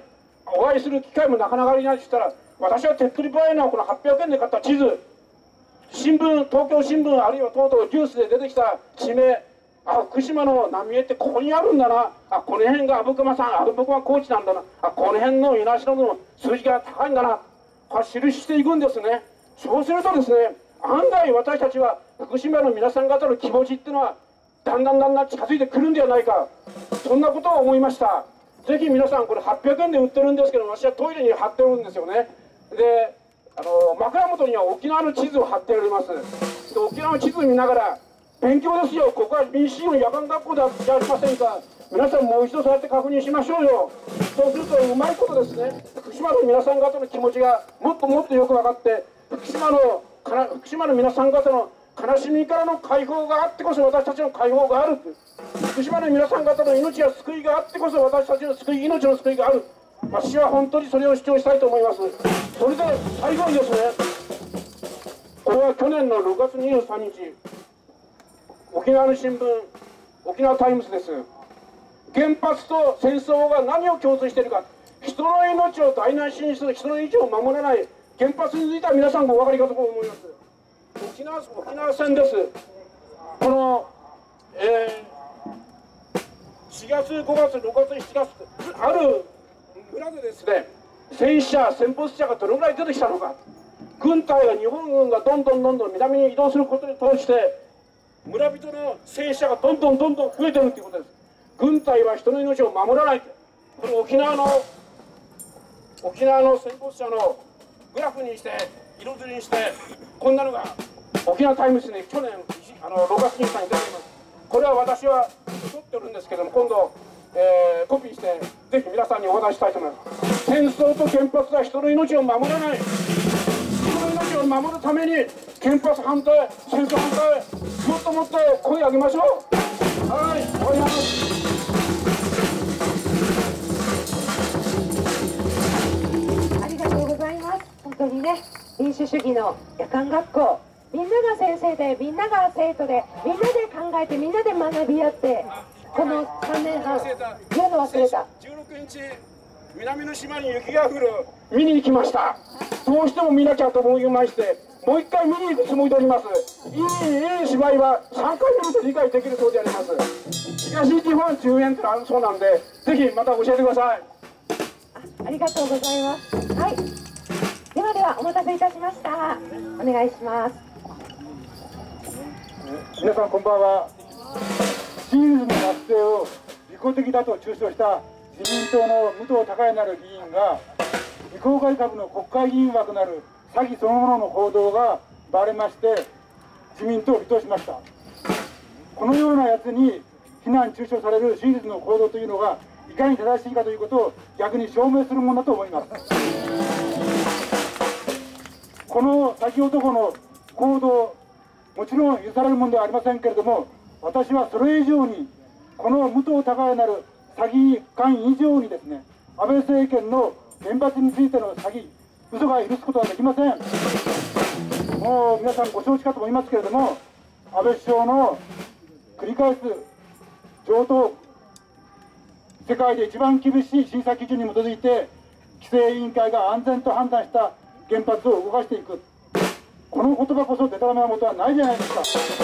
お会いする機会もなかなかいないとしたら、私は手っ取り早いのはこのはっぴゃくえんで買った地図、新聞、東京新聞、あるいはとうとうニュースで出てきた地名、あ、福島の浪江ってここにあるんだな、あ、この辺が阿武隈さん、阿武隈高地なんだな、あ、この辺の稲城の数字が高いんだな、これ印していくんですね。そうするとですね、案外私たちは福島の皆さん方の気持ちっていうのはだんだんだんだん近づいてくるんではないか、そんなことを思いました。ぜひ皆さん、これはっぴゃくえんで売ってるんですけど、私はトイレに貼ってるんですよね。で、あの枕元には沖縄の地図を貼っております。で、沖縄の地図見ながら勉強ですよ、ここは民主主義の夜間学校ではありませんか。皆さんもう一度そうやって確認しましょうよ。そうするとうまいことですね、福島の皆さん方の気持ちがもっともっとよく分かって、福島の福島の皆さん方の悲しみからの解放があってこそ私たちの解放がある。福島の皆さん方の命や救いがあってこそ私たちの救い、命の救いがある。私は本当にそれを主張したいと思います。それで最後にですね、これは去年のろくがつにじゅうさんにち、沖縄の新聞、沖縄タイムズです。原発と戦争が何を共通しているか、人の命を台無しにする、人の命を守らない原発については皆さんもお分かりかと思います。沖縄、沖縄戦です。この、えー、しがつ、ごがつ、ろくがつ、しちがつ、ある村でですね、戦死者、戦没者がどのぐらい出てきたのか、軍隊が、日本軍がどんどんどんどん南に移動することに通して、村人の戦死者がどんどんどんどん増えてるということです。軍隊は人の命を守らない。これ沖縄の、沖縄の戦没者のグラフにして、色づりにして、こんなのが沖縄タイムズに去年あのろくがつにじゅうさんにちに出ています。これは私は撮ってるんですけども、今度、えー、コピーしてぜひ皆さんにお渡ししたいと思います。戦争と原発は人の命を守らない。人の命を守るために原発反対、戦争反対、もっともっと声を上げましょう。はい、終わります。 ありがとうございます。本当にね、民主主義の夜間学校、みんなが先生で、みんなが生徒で、みんなで考えて、みんなで学び合って、このさんねんはん、言うの忘れた。 じゅうろくにち、南の島に雪が降る、見に行きました。どうしても見なきゃと思いまして、もう一回見に行くつもりでおります。いい、いい芝居はさんかい見ると理解できるそうであります。東日本中演ってあるそうなんで、ぜひまた教えてください。 あ、ありがとうございます。はい。ではでは、お待たせいたしました。お願いします。 皆さんこんばんは。シールズの発生を利己的だと中傷した自民党の武藤孝也なる議員が未公開株の国会議員枠なる詐欺そのものの報道がバレまして自民党を離党しました。このようなやつに非難中傷されるシールズの行動というのがいかに正しいかということを逆に証明するものだと思います。この詐欺男の行動、もちろん許されるものではありませんけれども、私はそれ以上にこの武藤孝也なる詐欺官以上にですね、安倍政権の原発についての詐欺、嘘が許すことはできません。もう皆さんご承知かと思いますけれども、安倍首相の繰り返す上等、世界で一番厳しい審査基準に基づいて規制委員会が安全と判断した原発を動かしていく、この言葉こそデタラメなことはないじゃないですか。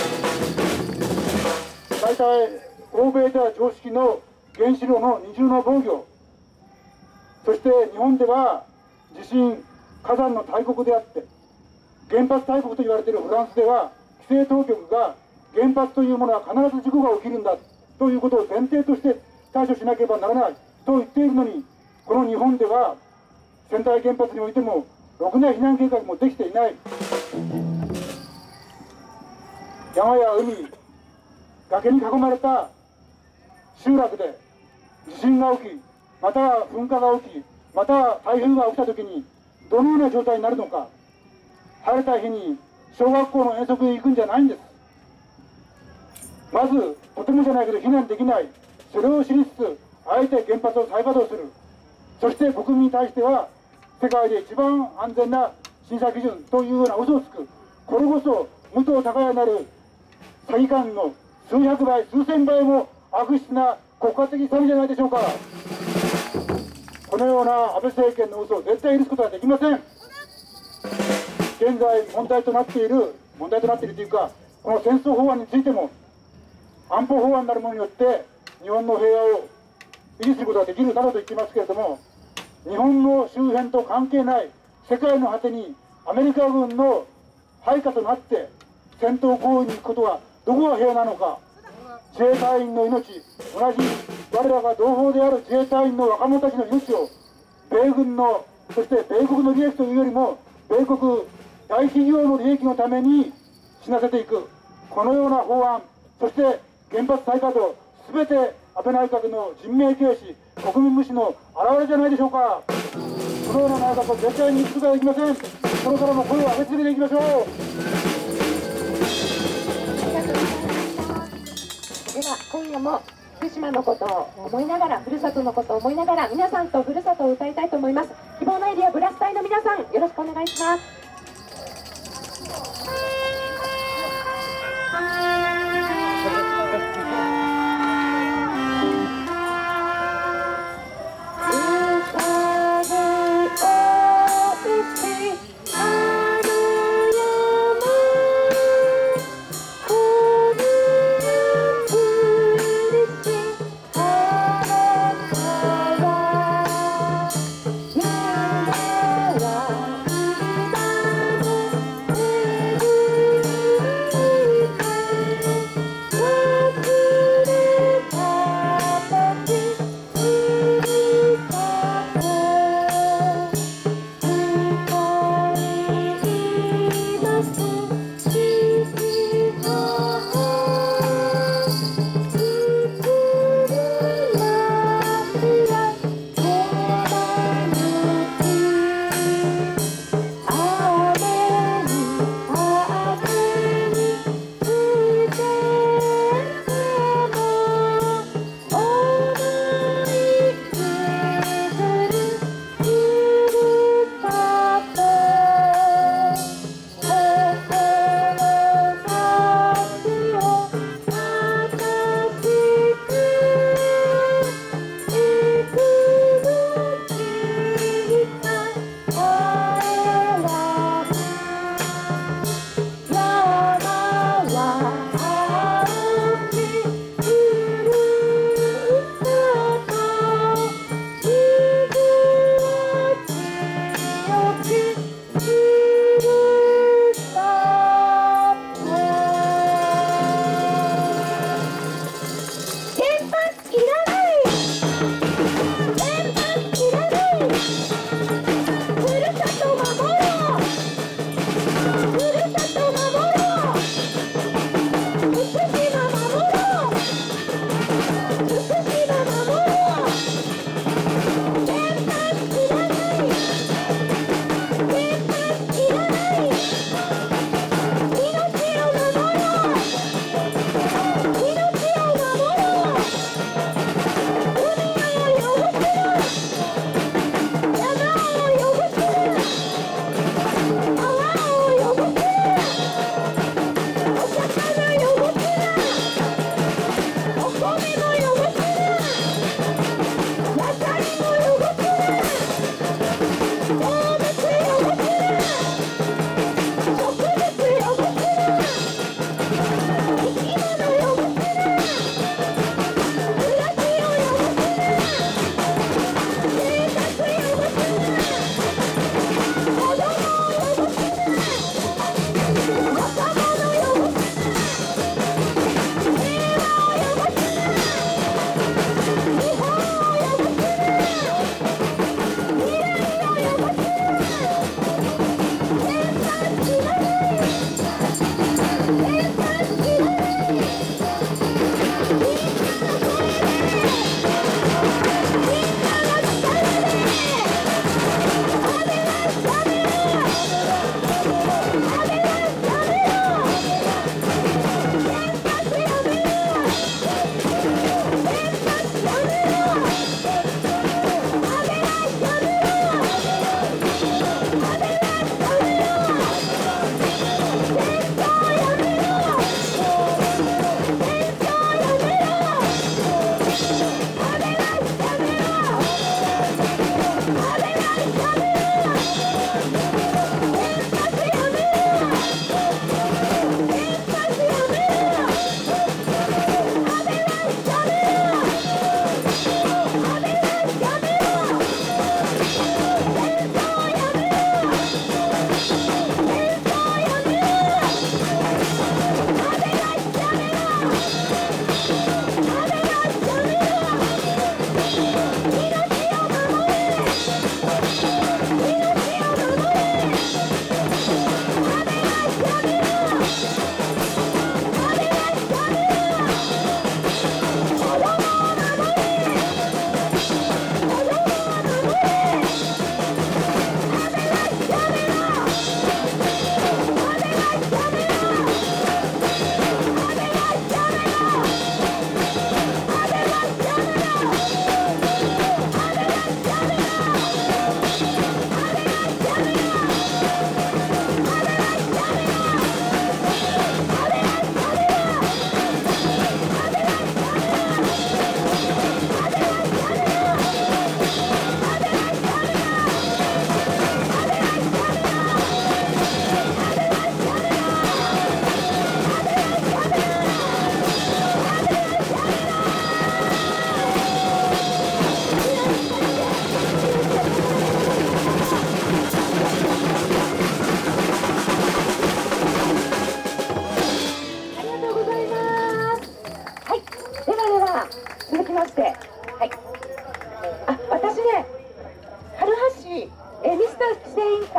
大体欧米では常識の原子炉の二重の防御、そして日本では地震火山の大国であって原発大国と言われているフランスでは規制当局が原発というものは必ず事故が起きるんだということを前提として対処しなければならないと言っているのに、この日本では仙台原発においてもろくな避難計画もできていない。山や海、崖に囲まれた集落で地震が起き、または噴火が起き、または台風が起きたときにどのような状態になるのか。晴れた日に小学校の遠足へ行くんじゃないんです。まずとてもじゃないけど避難できない、それを知りつつあえて原発を再稼働する、そして国民に対しては世界で一番安全な審査基準というような嘘をつく、これこそ武藤孝也なる詐欺官の数百倍数千倍も悪質な国家的詐欺じゃないでしょうか。このような安倍政権の嘘を絶対許すことはできません。現在問題となっている問題となっているというか、この戦争法案についても安保法案なるものによって日本の平和を維持することができるなどと言っていますけれども、日本の周辺と関係ない世界の果てにアメリカ軍の配下となって戦闘行為に行くことはどこが平和なのか。自衛隊員の命、同じ我らが同胞である自衛隊員の若者たちの命を米軍の、そして米国の利益というよりも米国大企業の利益のために死なせていく、このような法案、そして原発再稼働、すべて安倍内閣の人命軽視、国民無視の表れじゃないでしょうか。このような内閣は絶対に引くことはできません。これからも声を上げ続けていきましょう。 では今夜も福島のことを思いながら、ふるさとのことを思いながら、皆さんとふるさとを歌いたいと思います。希望のエリアブラス隊の皆さん、よろしくお願いします。 「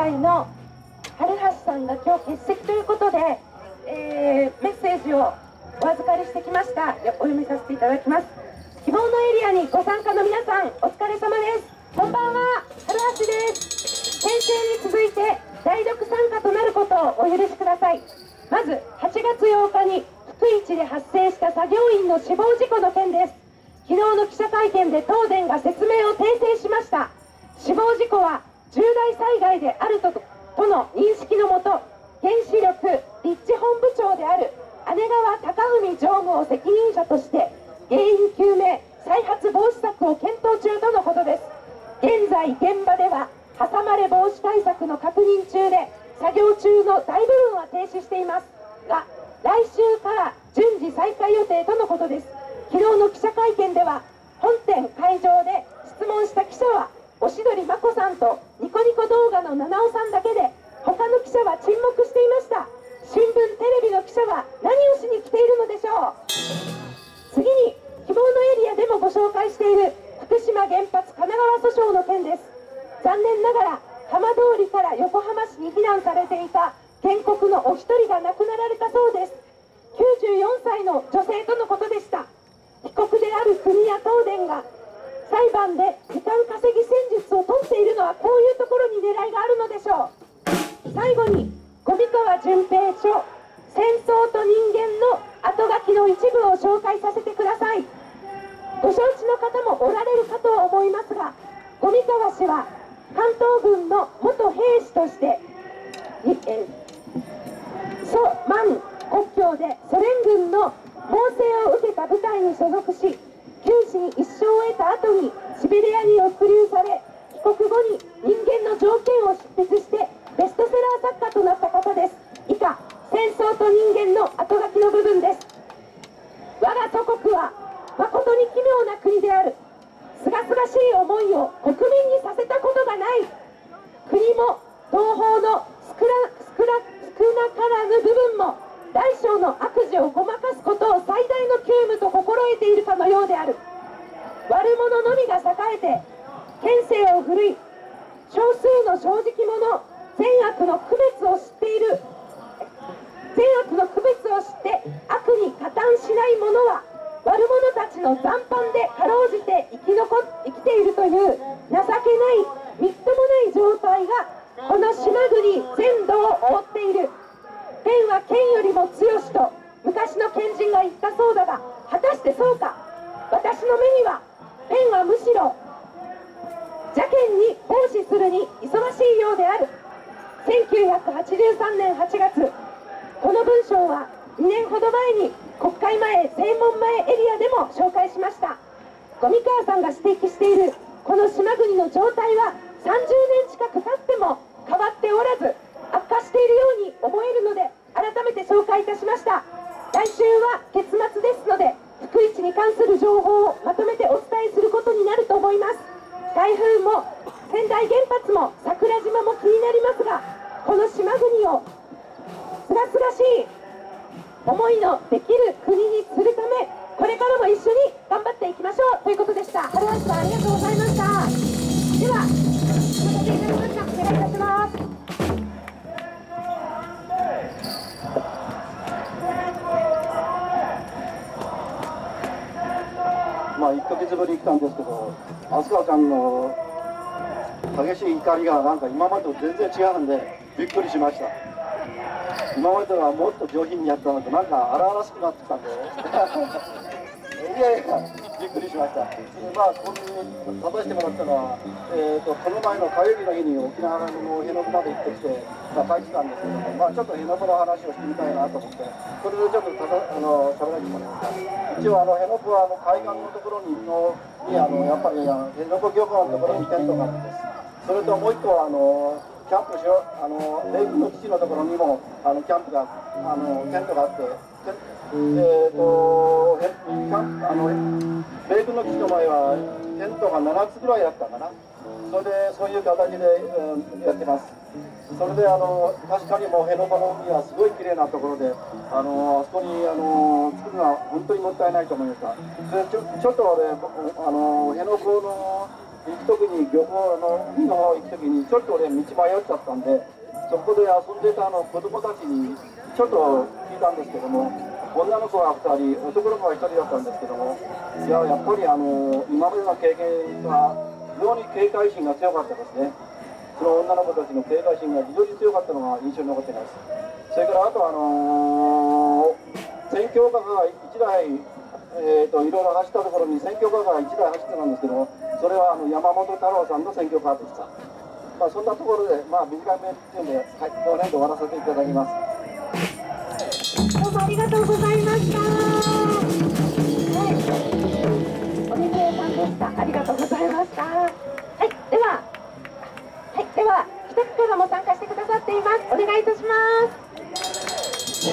会の春橋さんが今日欠席ということで、えー、メッセージをお預かりしてきました。お読みさせていただきます。希望のエリアにご参加の皆さん、お疲れ様です。こんばんは、春橋です。先週に続いて代読参加となることをお許しください。まずはちがつようかに福市で発生した作業員の死亡事故の件です。昨日の記者会見で東電が説明を訂正しました。死亡事故は重大災害であるととの認識のもと、原子力立地本部長である姉川貴文常務を責任者として原因究明再発防止策を検討中とのことです。現在現場では挟まれ防止対策の確認中で、作業中の大部分は停止していますが、来週から順次再開予定とのことです。昨日の記者会見では本店会場で質問した記者はおしどりまこさんとニコニコ動画の七尾さんだけで、他の記者は沈黙していました。新聞テレビの記者は何をしに来ているのでしょう。次に希望のエリアでもご紹介している福島原発神奈川訴訟の件です。残念ながら浜通りから横浜市に避難されていた原告のお一人が亡くなられたそうです。きゅうじゅうよんさいの女性とのことでした。被告である国や東電が裁判で時間稼ぎ戦術を取っているのは、こういうところに狙いがあるのでしょう。最後に小見川淳平著戦争と人間の後書きの一部を紹介させてください。ご承知の方もおられるかとは思いますが、小見川氏は関東軍の元兵士としてソ・マン国境でソ連軍の猛省を受けた部隊に所属し、九死に一生を得た後にシベリアに抑留され、帰国後に人間の条件を執筆してベストセラー作家となった方です。以下、戦争と人間の後書きの部分です。我が祖国は誠に奇妙な国である。すがすがしい思いを国民にさせたことがない。国も同胞の少な、少な、少なからぬ部分も大小の悪事をごまかすことを最大の急務と心得ているかのようである。悪者のみが栄えて権勢を振るい、少数の正直者、善悪の区別を知っている善悪の区別を知って悪に加担しない者は、悪者たちの残飯でかろうじて生き残生きているという情けないみっともない状態がこの島国全土を覆っている。天は剣よりも強しと昔の賢人が言ったそうだが、果たしてそうか。私の目にはペンはむしろ邪剣に奉仕するに忙しいようである。せんきゅうひゃくはちじゅうさんねんはちがつ、この文章はにねんほど前に国会前、正門前エリアでも紹介しました。五味川さんが指摘しているこの島国の状態はさんじゅうねん近く経っても変わっておらず、悪化しているように思えるので改めて紹介いたしました。来週は月末ですので、福市に関する情報をまとめてお伝えすることになると思います。台風も仙台原発も桜島も気になりますが、この島国をすがすがしい思いのできる国にするため、これからも一緒に頑張っていきましょうということでした。春橋さん、ありがとうございました。では、お待たせいたしました。お願いいたします。 まあいっかげつぶりに来たんですけど、飛鳥ちゃんの激しい怒りがなんか今までと全然違うんでびっくりしました。今まではもっと上品にやったのとなんか荒々しくなってきたんでいやいやびっくりしました。まあここに立たせてもらったのは、えー、とこの前の火曜日の日に沖縄の辺野古まで行ってきて、まあ、帰ってたんですけども、まあ、ちょっと辺野古の話をしてみたいなと思って、それでちょっとただあの喋らせてもらいました。一応あの辺野古はあの海岸のところにのにあのやっぱり辺野古漁港のところにテントがあるんです。それともう一個はあのキャンプしよう、あのレイクの基地のところにもあのキャンプがあのテントがあって、えーとへキャンあのレイクの基地の前はテントがななつぐらいあったかな。それでそういう形で、うん、やってます。それであの確かにもう辺野古の海はすごい綺麗なところで、あのあそこにあの作るのは本当にもったいないと思いました。でちょちょっと俺あの辺野古の行く時に漁港の海の方行く時にちょっと俺道迷っちゃったんで、そこで遊んでたあの子供たちにちょっと聞いたんですけども、女の子はふたり、男の子はひとりだったんですけども、いややっぱりあの今までの経験は非常に警戒心が強かったですね。その女の子たちの警戒心が非常に強かったのが印象に残っています。それからあとあのー、宣教カーがいちだい、えー、といろいろ走ったところに宣教カーがいちだい走ってたんですけども、それはあの山本太郎さんの宣教カーでした。まあ、そんなところで、まあ、短めっていうんで、はい、この辺で終わらせていただきます。 どうもありがとうございました。はい、おみずえさんでした。ありがとうございました。はい、では、はい、では北区からも参加してくださっています。お願いいたします。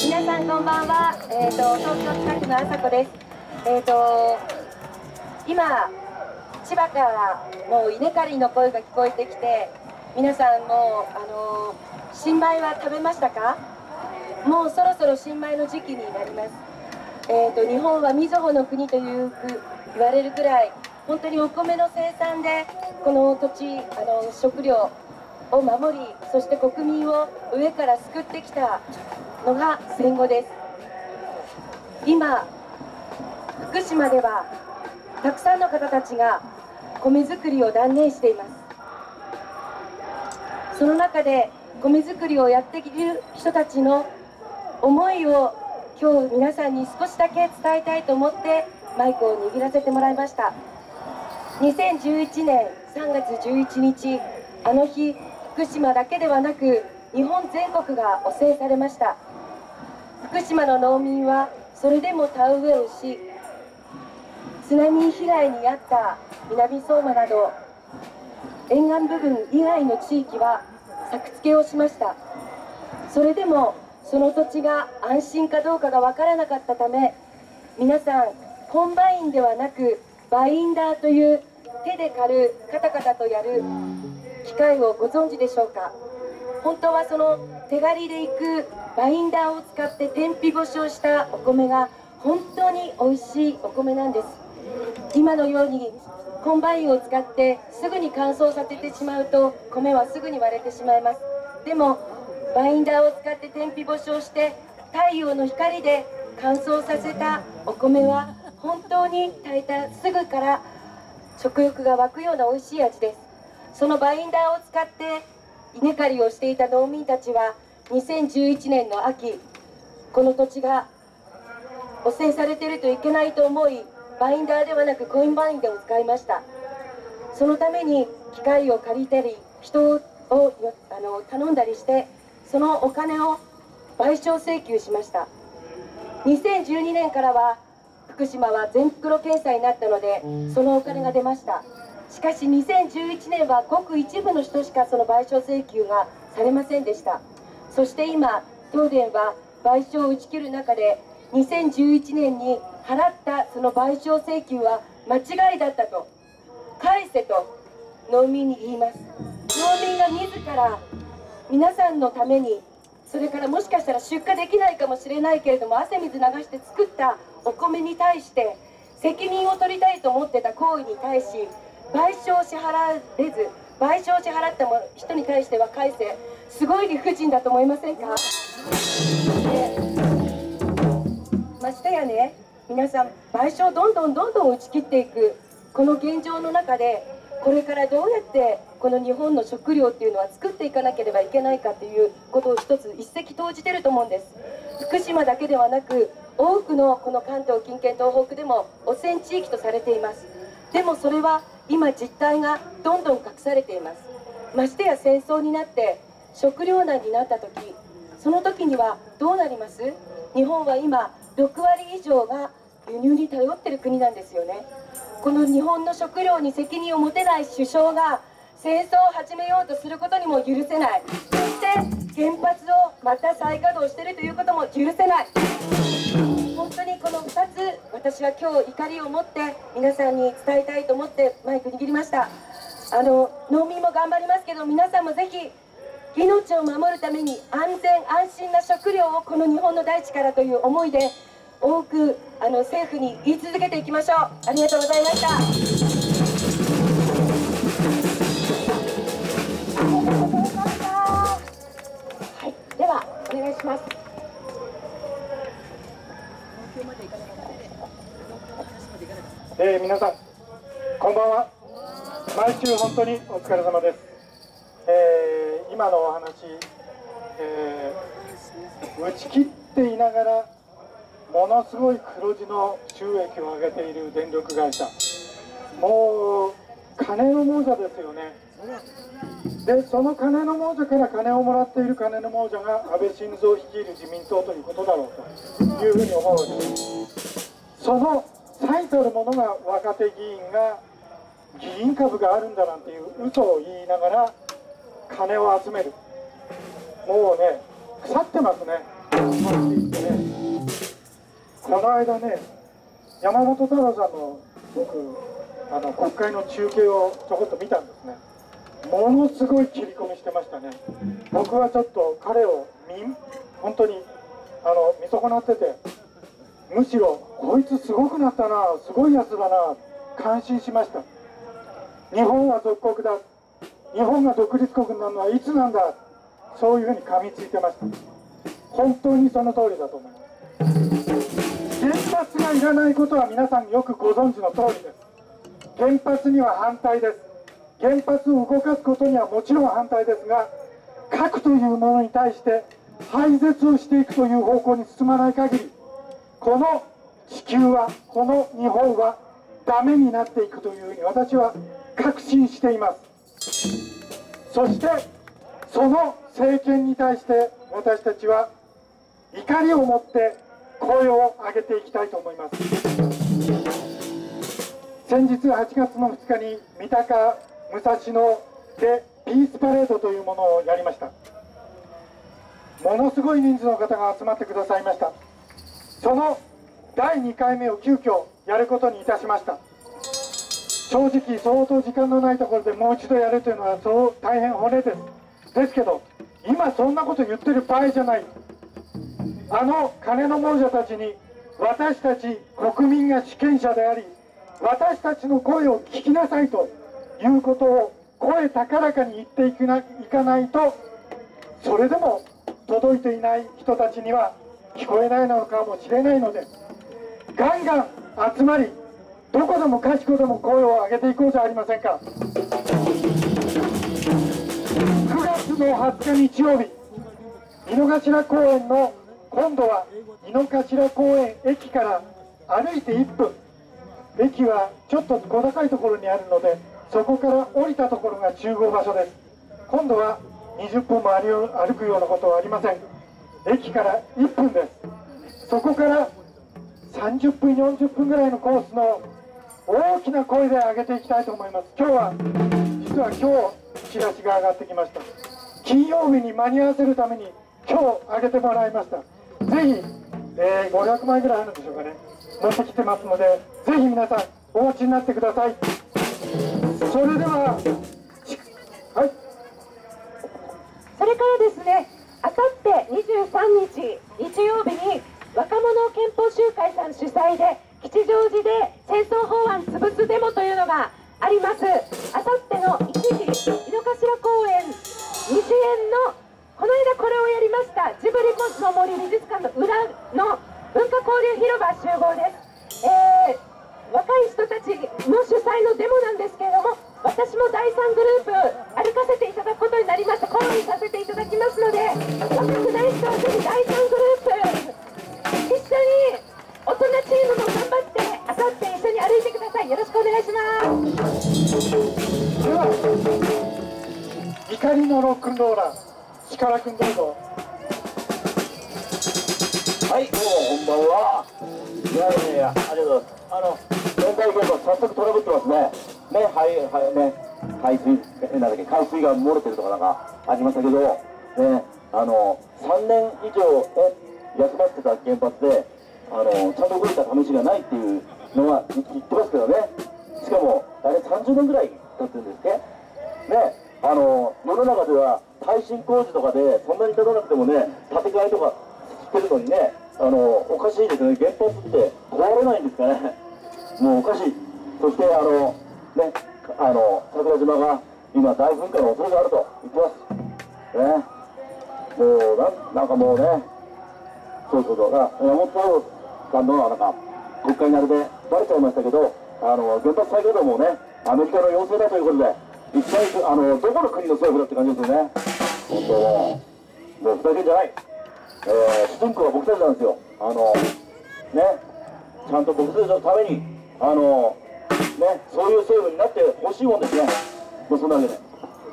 皆さんこんばんは。えっ、ー、と東京北区のあさこです。えっ、ー、と今千葉からもう稲刈りの声が聞こえてきて、皆さんもあの新米は食べましたか？もうそろそろ新米の時期になります。えーと、日本はみずほの国という言われるくらい本当にお米の生産でこの土地あの食料を守り、そして国民を上から救ってきたのが戦後です。今福島ではたくさんの方たちが米作りを断念しています。その中で米作りをやっている人たちの思いを今日皆さんに少しだけ伝えたいと思ってマイクを握らせてもらいました。にせんじゅういちねんさんがつじゅういちにち、あの日福島だけではなく日本全国が汚染されました。福島の農民はそれでも田植えをし、津波被害に遭った南相馬など沿岸部分以外の地域は作付けをしました。それでもその土地が安心かどうかが分からなかったため、皆さんコンバインではなくバインダーという手で刈るカタカタとやる機械をご存知でしょうか。本当はその手刈りでいくバインダーを使って天日干しをしたお米が本当に美味しいお米なんです。今のようにコンバインを使ってすぐに乾燥させてしまうと米はすぐに割れてしまいます。でもバインダーを使って天日干しをして太陽の光で乾燥させたお米は本当に炊いたすぐから食欲が湧くような美味しい味です。そのバインダーを使って稲刈りをしていた農民たちはにせんじゅういちねんの秋、この土地が汚染されているといけないと思い、バインダーではなくコインバインダーを使いました。そのために機械を借りたり人をあの頼んだりしてそのお金を賠償請求しました。にせんじゅうにねんからは福島は全袋検査になったのでそのお金が出ました。しかしにせんじゅういちねんはごく一部の人しかその賠償請求がされませんでした。そして今東電は賠償を打ち切る中でにせんじゅういちねんに払ったその賠償請求は間違いだったと返せと農民に言います。農民が自ら皆さんのために、それからもしかしたら出荷できないかもしれないけれども汗水流して作ったお米に対して責任を取りたいと思ってた行為に対し賠償を支払えず、賠償を支払った人に対しては返せ、すごい理不尽だと思いませんか？でましてやね、皆さん賠償をどんどんどんどん打ち切っていくこの現状の中で、これからどうやってこの日本の食料っていうのは作っていかなければいけないかということを一つ一石投じてると思うんです。福島だけではなく多くのこの関東近県東北でも汚染地域とされています。でもそれは今実態がどんどん隠されています。ましてや戦争になって食糧難になった時、その時にはどうなります？日本は今ろくわり以上が輸入に頼ってる国なんですよね。この日本の食料に責任を持てない首相が戦争を始めようとすることにも許せない。そして原発をまた再稼働しているということも許せない。本当にこのふたつ、私は今日怒りを持って皆さんに伝えたいと思ってマイク握りました。あの農民も頑張りますけど、皆さんもぜひ命を守るために安全安心な食料をこの日本の大地からという思いで多くあの政府に言い続けていきましょう。ありがとうございました。 当にお疲れ様です。えー、今のお話、えー、打ち切っていながらものすごい黒字の収益を上げている電力会社、もう金の亡者ですよね。でその金の亡者から金をもらっている金の亡者が安倍晋三率いる自民党ということだろうというふうに思うわけです。その最たるものが若手議員が議員株があるんだなんていう嘘を言いながら金を集める。もうね腐ってますね。この間ね山本太郎さんの僕あの国会の中継をちょこっと見たんですね。ものすごい切り込みしてましたね。僕はちょっと彼を見本当にあの見損なってて、むしろこいつすごくなったな、すごいやつだな、感心しました。日本は属国だ、日本が独立国になるのはいつなんだ、そういうふうに噛みついてました。本当にその通りだと思います。原発がいらないことは皆さんよくご存知の通りです。原発には反対です。原発を動かすことにはもちろん反対ですが、核というものに対して廃絶をしていくという方向に進まない限り、この地球は、この日本はダメになっていくというふうに私は確信しています。そしてその政権に対して私たちは怒りを持って声を上げていきたいと思います。先日はちがつのふつかに三鷹武蔵野でピースパレードというものをやりました。ものすごい人数の方が集まってくださいました。そのだいにかいめを急遽やることにいたしました。正直相当時間のないところでもう一度やるというのはそう大変骨です。ですけど今そんなこと言ってる場合じゃない。あの金の亡者たちに私たち国民が主権者であり、私たちの声を聞きなさいということを声高らかに言っていかないと、それでも届いていない人たちには聞こえないのかもしれないので、ガンガン集まり、どこでもかしこでも声を上げていこうじゃありませんか。くがつのはつか日曜日、井の頭公園の今度は井の頭公園駅から歩いていっぷん、駅はちょっと小高いところにあるので、そこから降りたところが集合場所です。今度はにじゅっぷんも歩くようなことはありません。駅からいっぷんです。そこからさんじゅっぷんよんじゅっぷんぐらいのコースの大きな声で上げていきたいと思います。今日は実は今日チラシが上がってきました。金曜日に間に合わせるために今日上げてもらいました。ぜひ、えー、ごひゃくまいぐらいあるんでしょうかね、持ってきてますので、ぜひ皆さんお持ちになってください。それでは、はい、 それからですね、あさってにじゅうさんにち日曜日に若者憲法集会さん主催で吉祥寺で戦争法案潰すデモというのがあります。あさってのいちじ、井の頭公園西園のこの間これをやりましたジブリの森美術館の裏の文化交流広場集合です。えー若い人たちの主催のデモなんですけれども、私もだいさんグループ歩かせていただくことになりました。コロにさせていただきますので、若くない人はぜひだいさんグループ一緒に大人チームも頑張ってあさって一緒に歩いてください。よろしくお願いします。 では怒りのロックンローラー力くんどうぞ。 はい、どうもこんばんは。いやいやいや、ありがとうございます。あの連帯現場早速トラブってますね。ね、はい、はい、ね、海水、なんだっけ、海水が漏れてるとかなんかありましたけど、ね、あのさんねん以上え休ませてた原発で、あのちゃんと動いた試しがないっていうのは言ってますけどね。しかもあれさんじゅうねんぐらい経ってるんですっけ。ね、あの世の中では耐震工事とかでそんなに経たなくてもね、建て替えとかしてるのにね。あのおかしいですね、原発って壊れないんですかね、もうおかしい。そしてあの、ね、あの桜島が今、大噴火の恐れがあると言ってます、ね、もうな、なんかもうね、そうそうそう、山本さんのなんか国会にあれでバレちゃいましたけど、あの原発再稼働もね、アメリカの要請だということで、 一体あのどこの国の政府だって感じですよね。本当もうもうふざけんじゃない、えー、主人公は僕たちなんですよ。あのね、ちゃんと僕たちのためにあのね、そういう政府になってほしいもんですね。もうそんなわけで。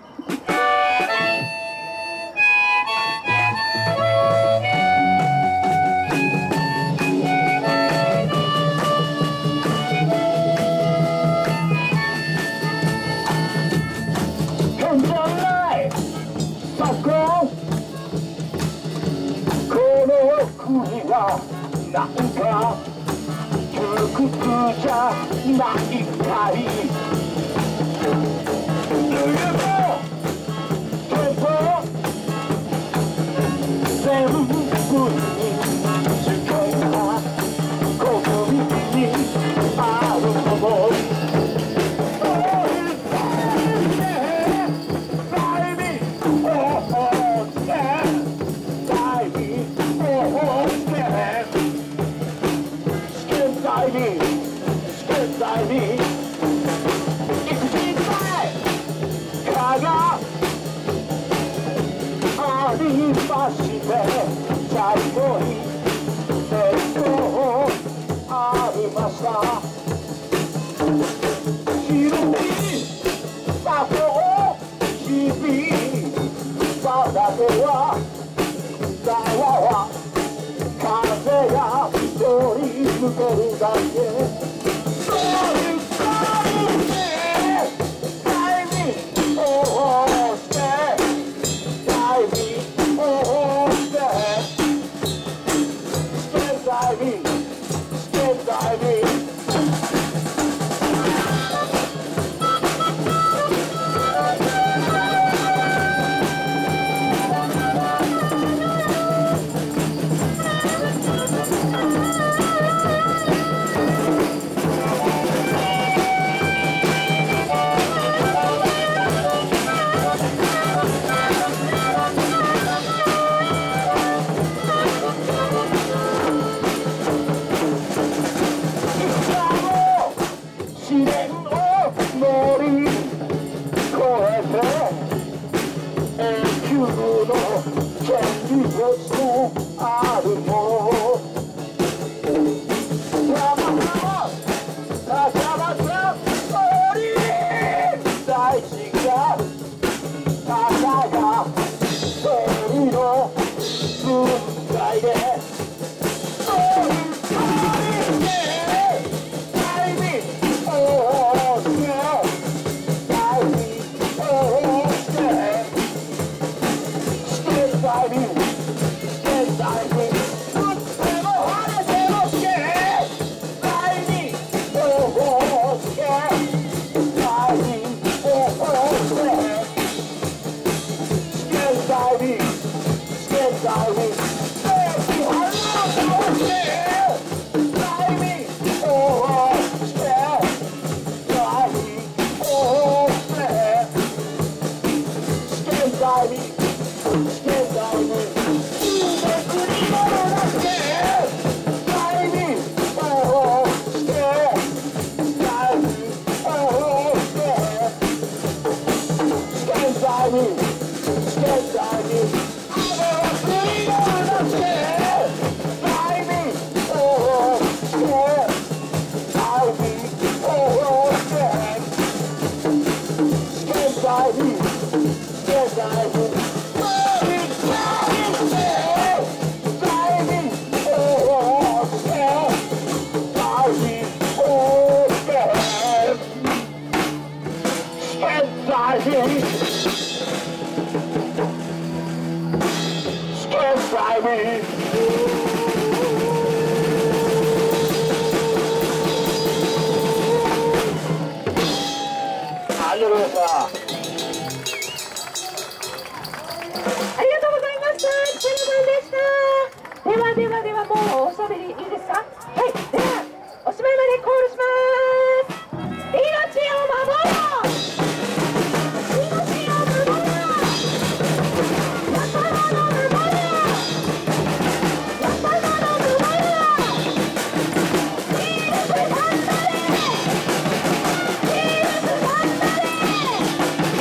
変じゃない昨今この国はなんか窮屈じゃないかい。ルールも憲法全部に主権が国民にあると思う。まして最後に成功ありました。広い場所を日々定てはざわは風が一人抜けるだけ。そういう感じでタイミングをしてタイミング 「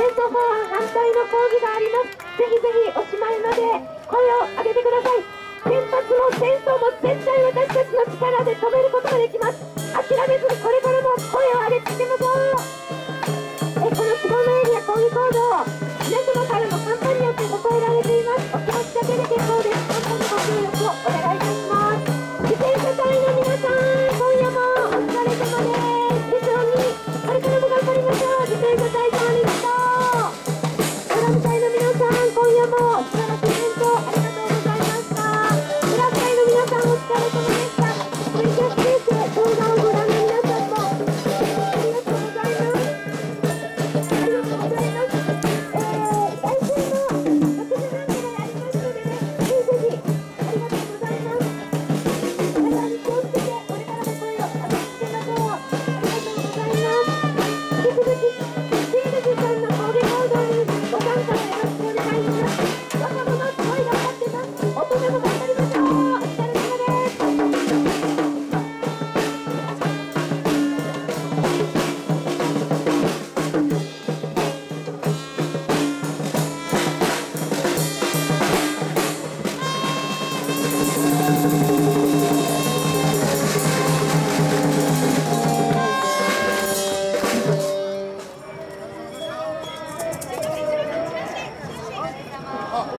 戦争法案反対の抗議があります。ぜひぜひおしまいまで声を上げてください。原発も戦争も絶対私たちの力で止めることができます。諦めずにこれからも声を上げていきましょう。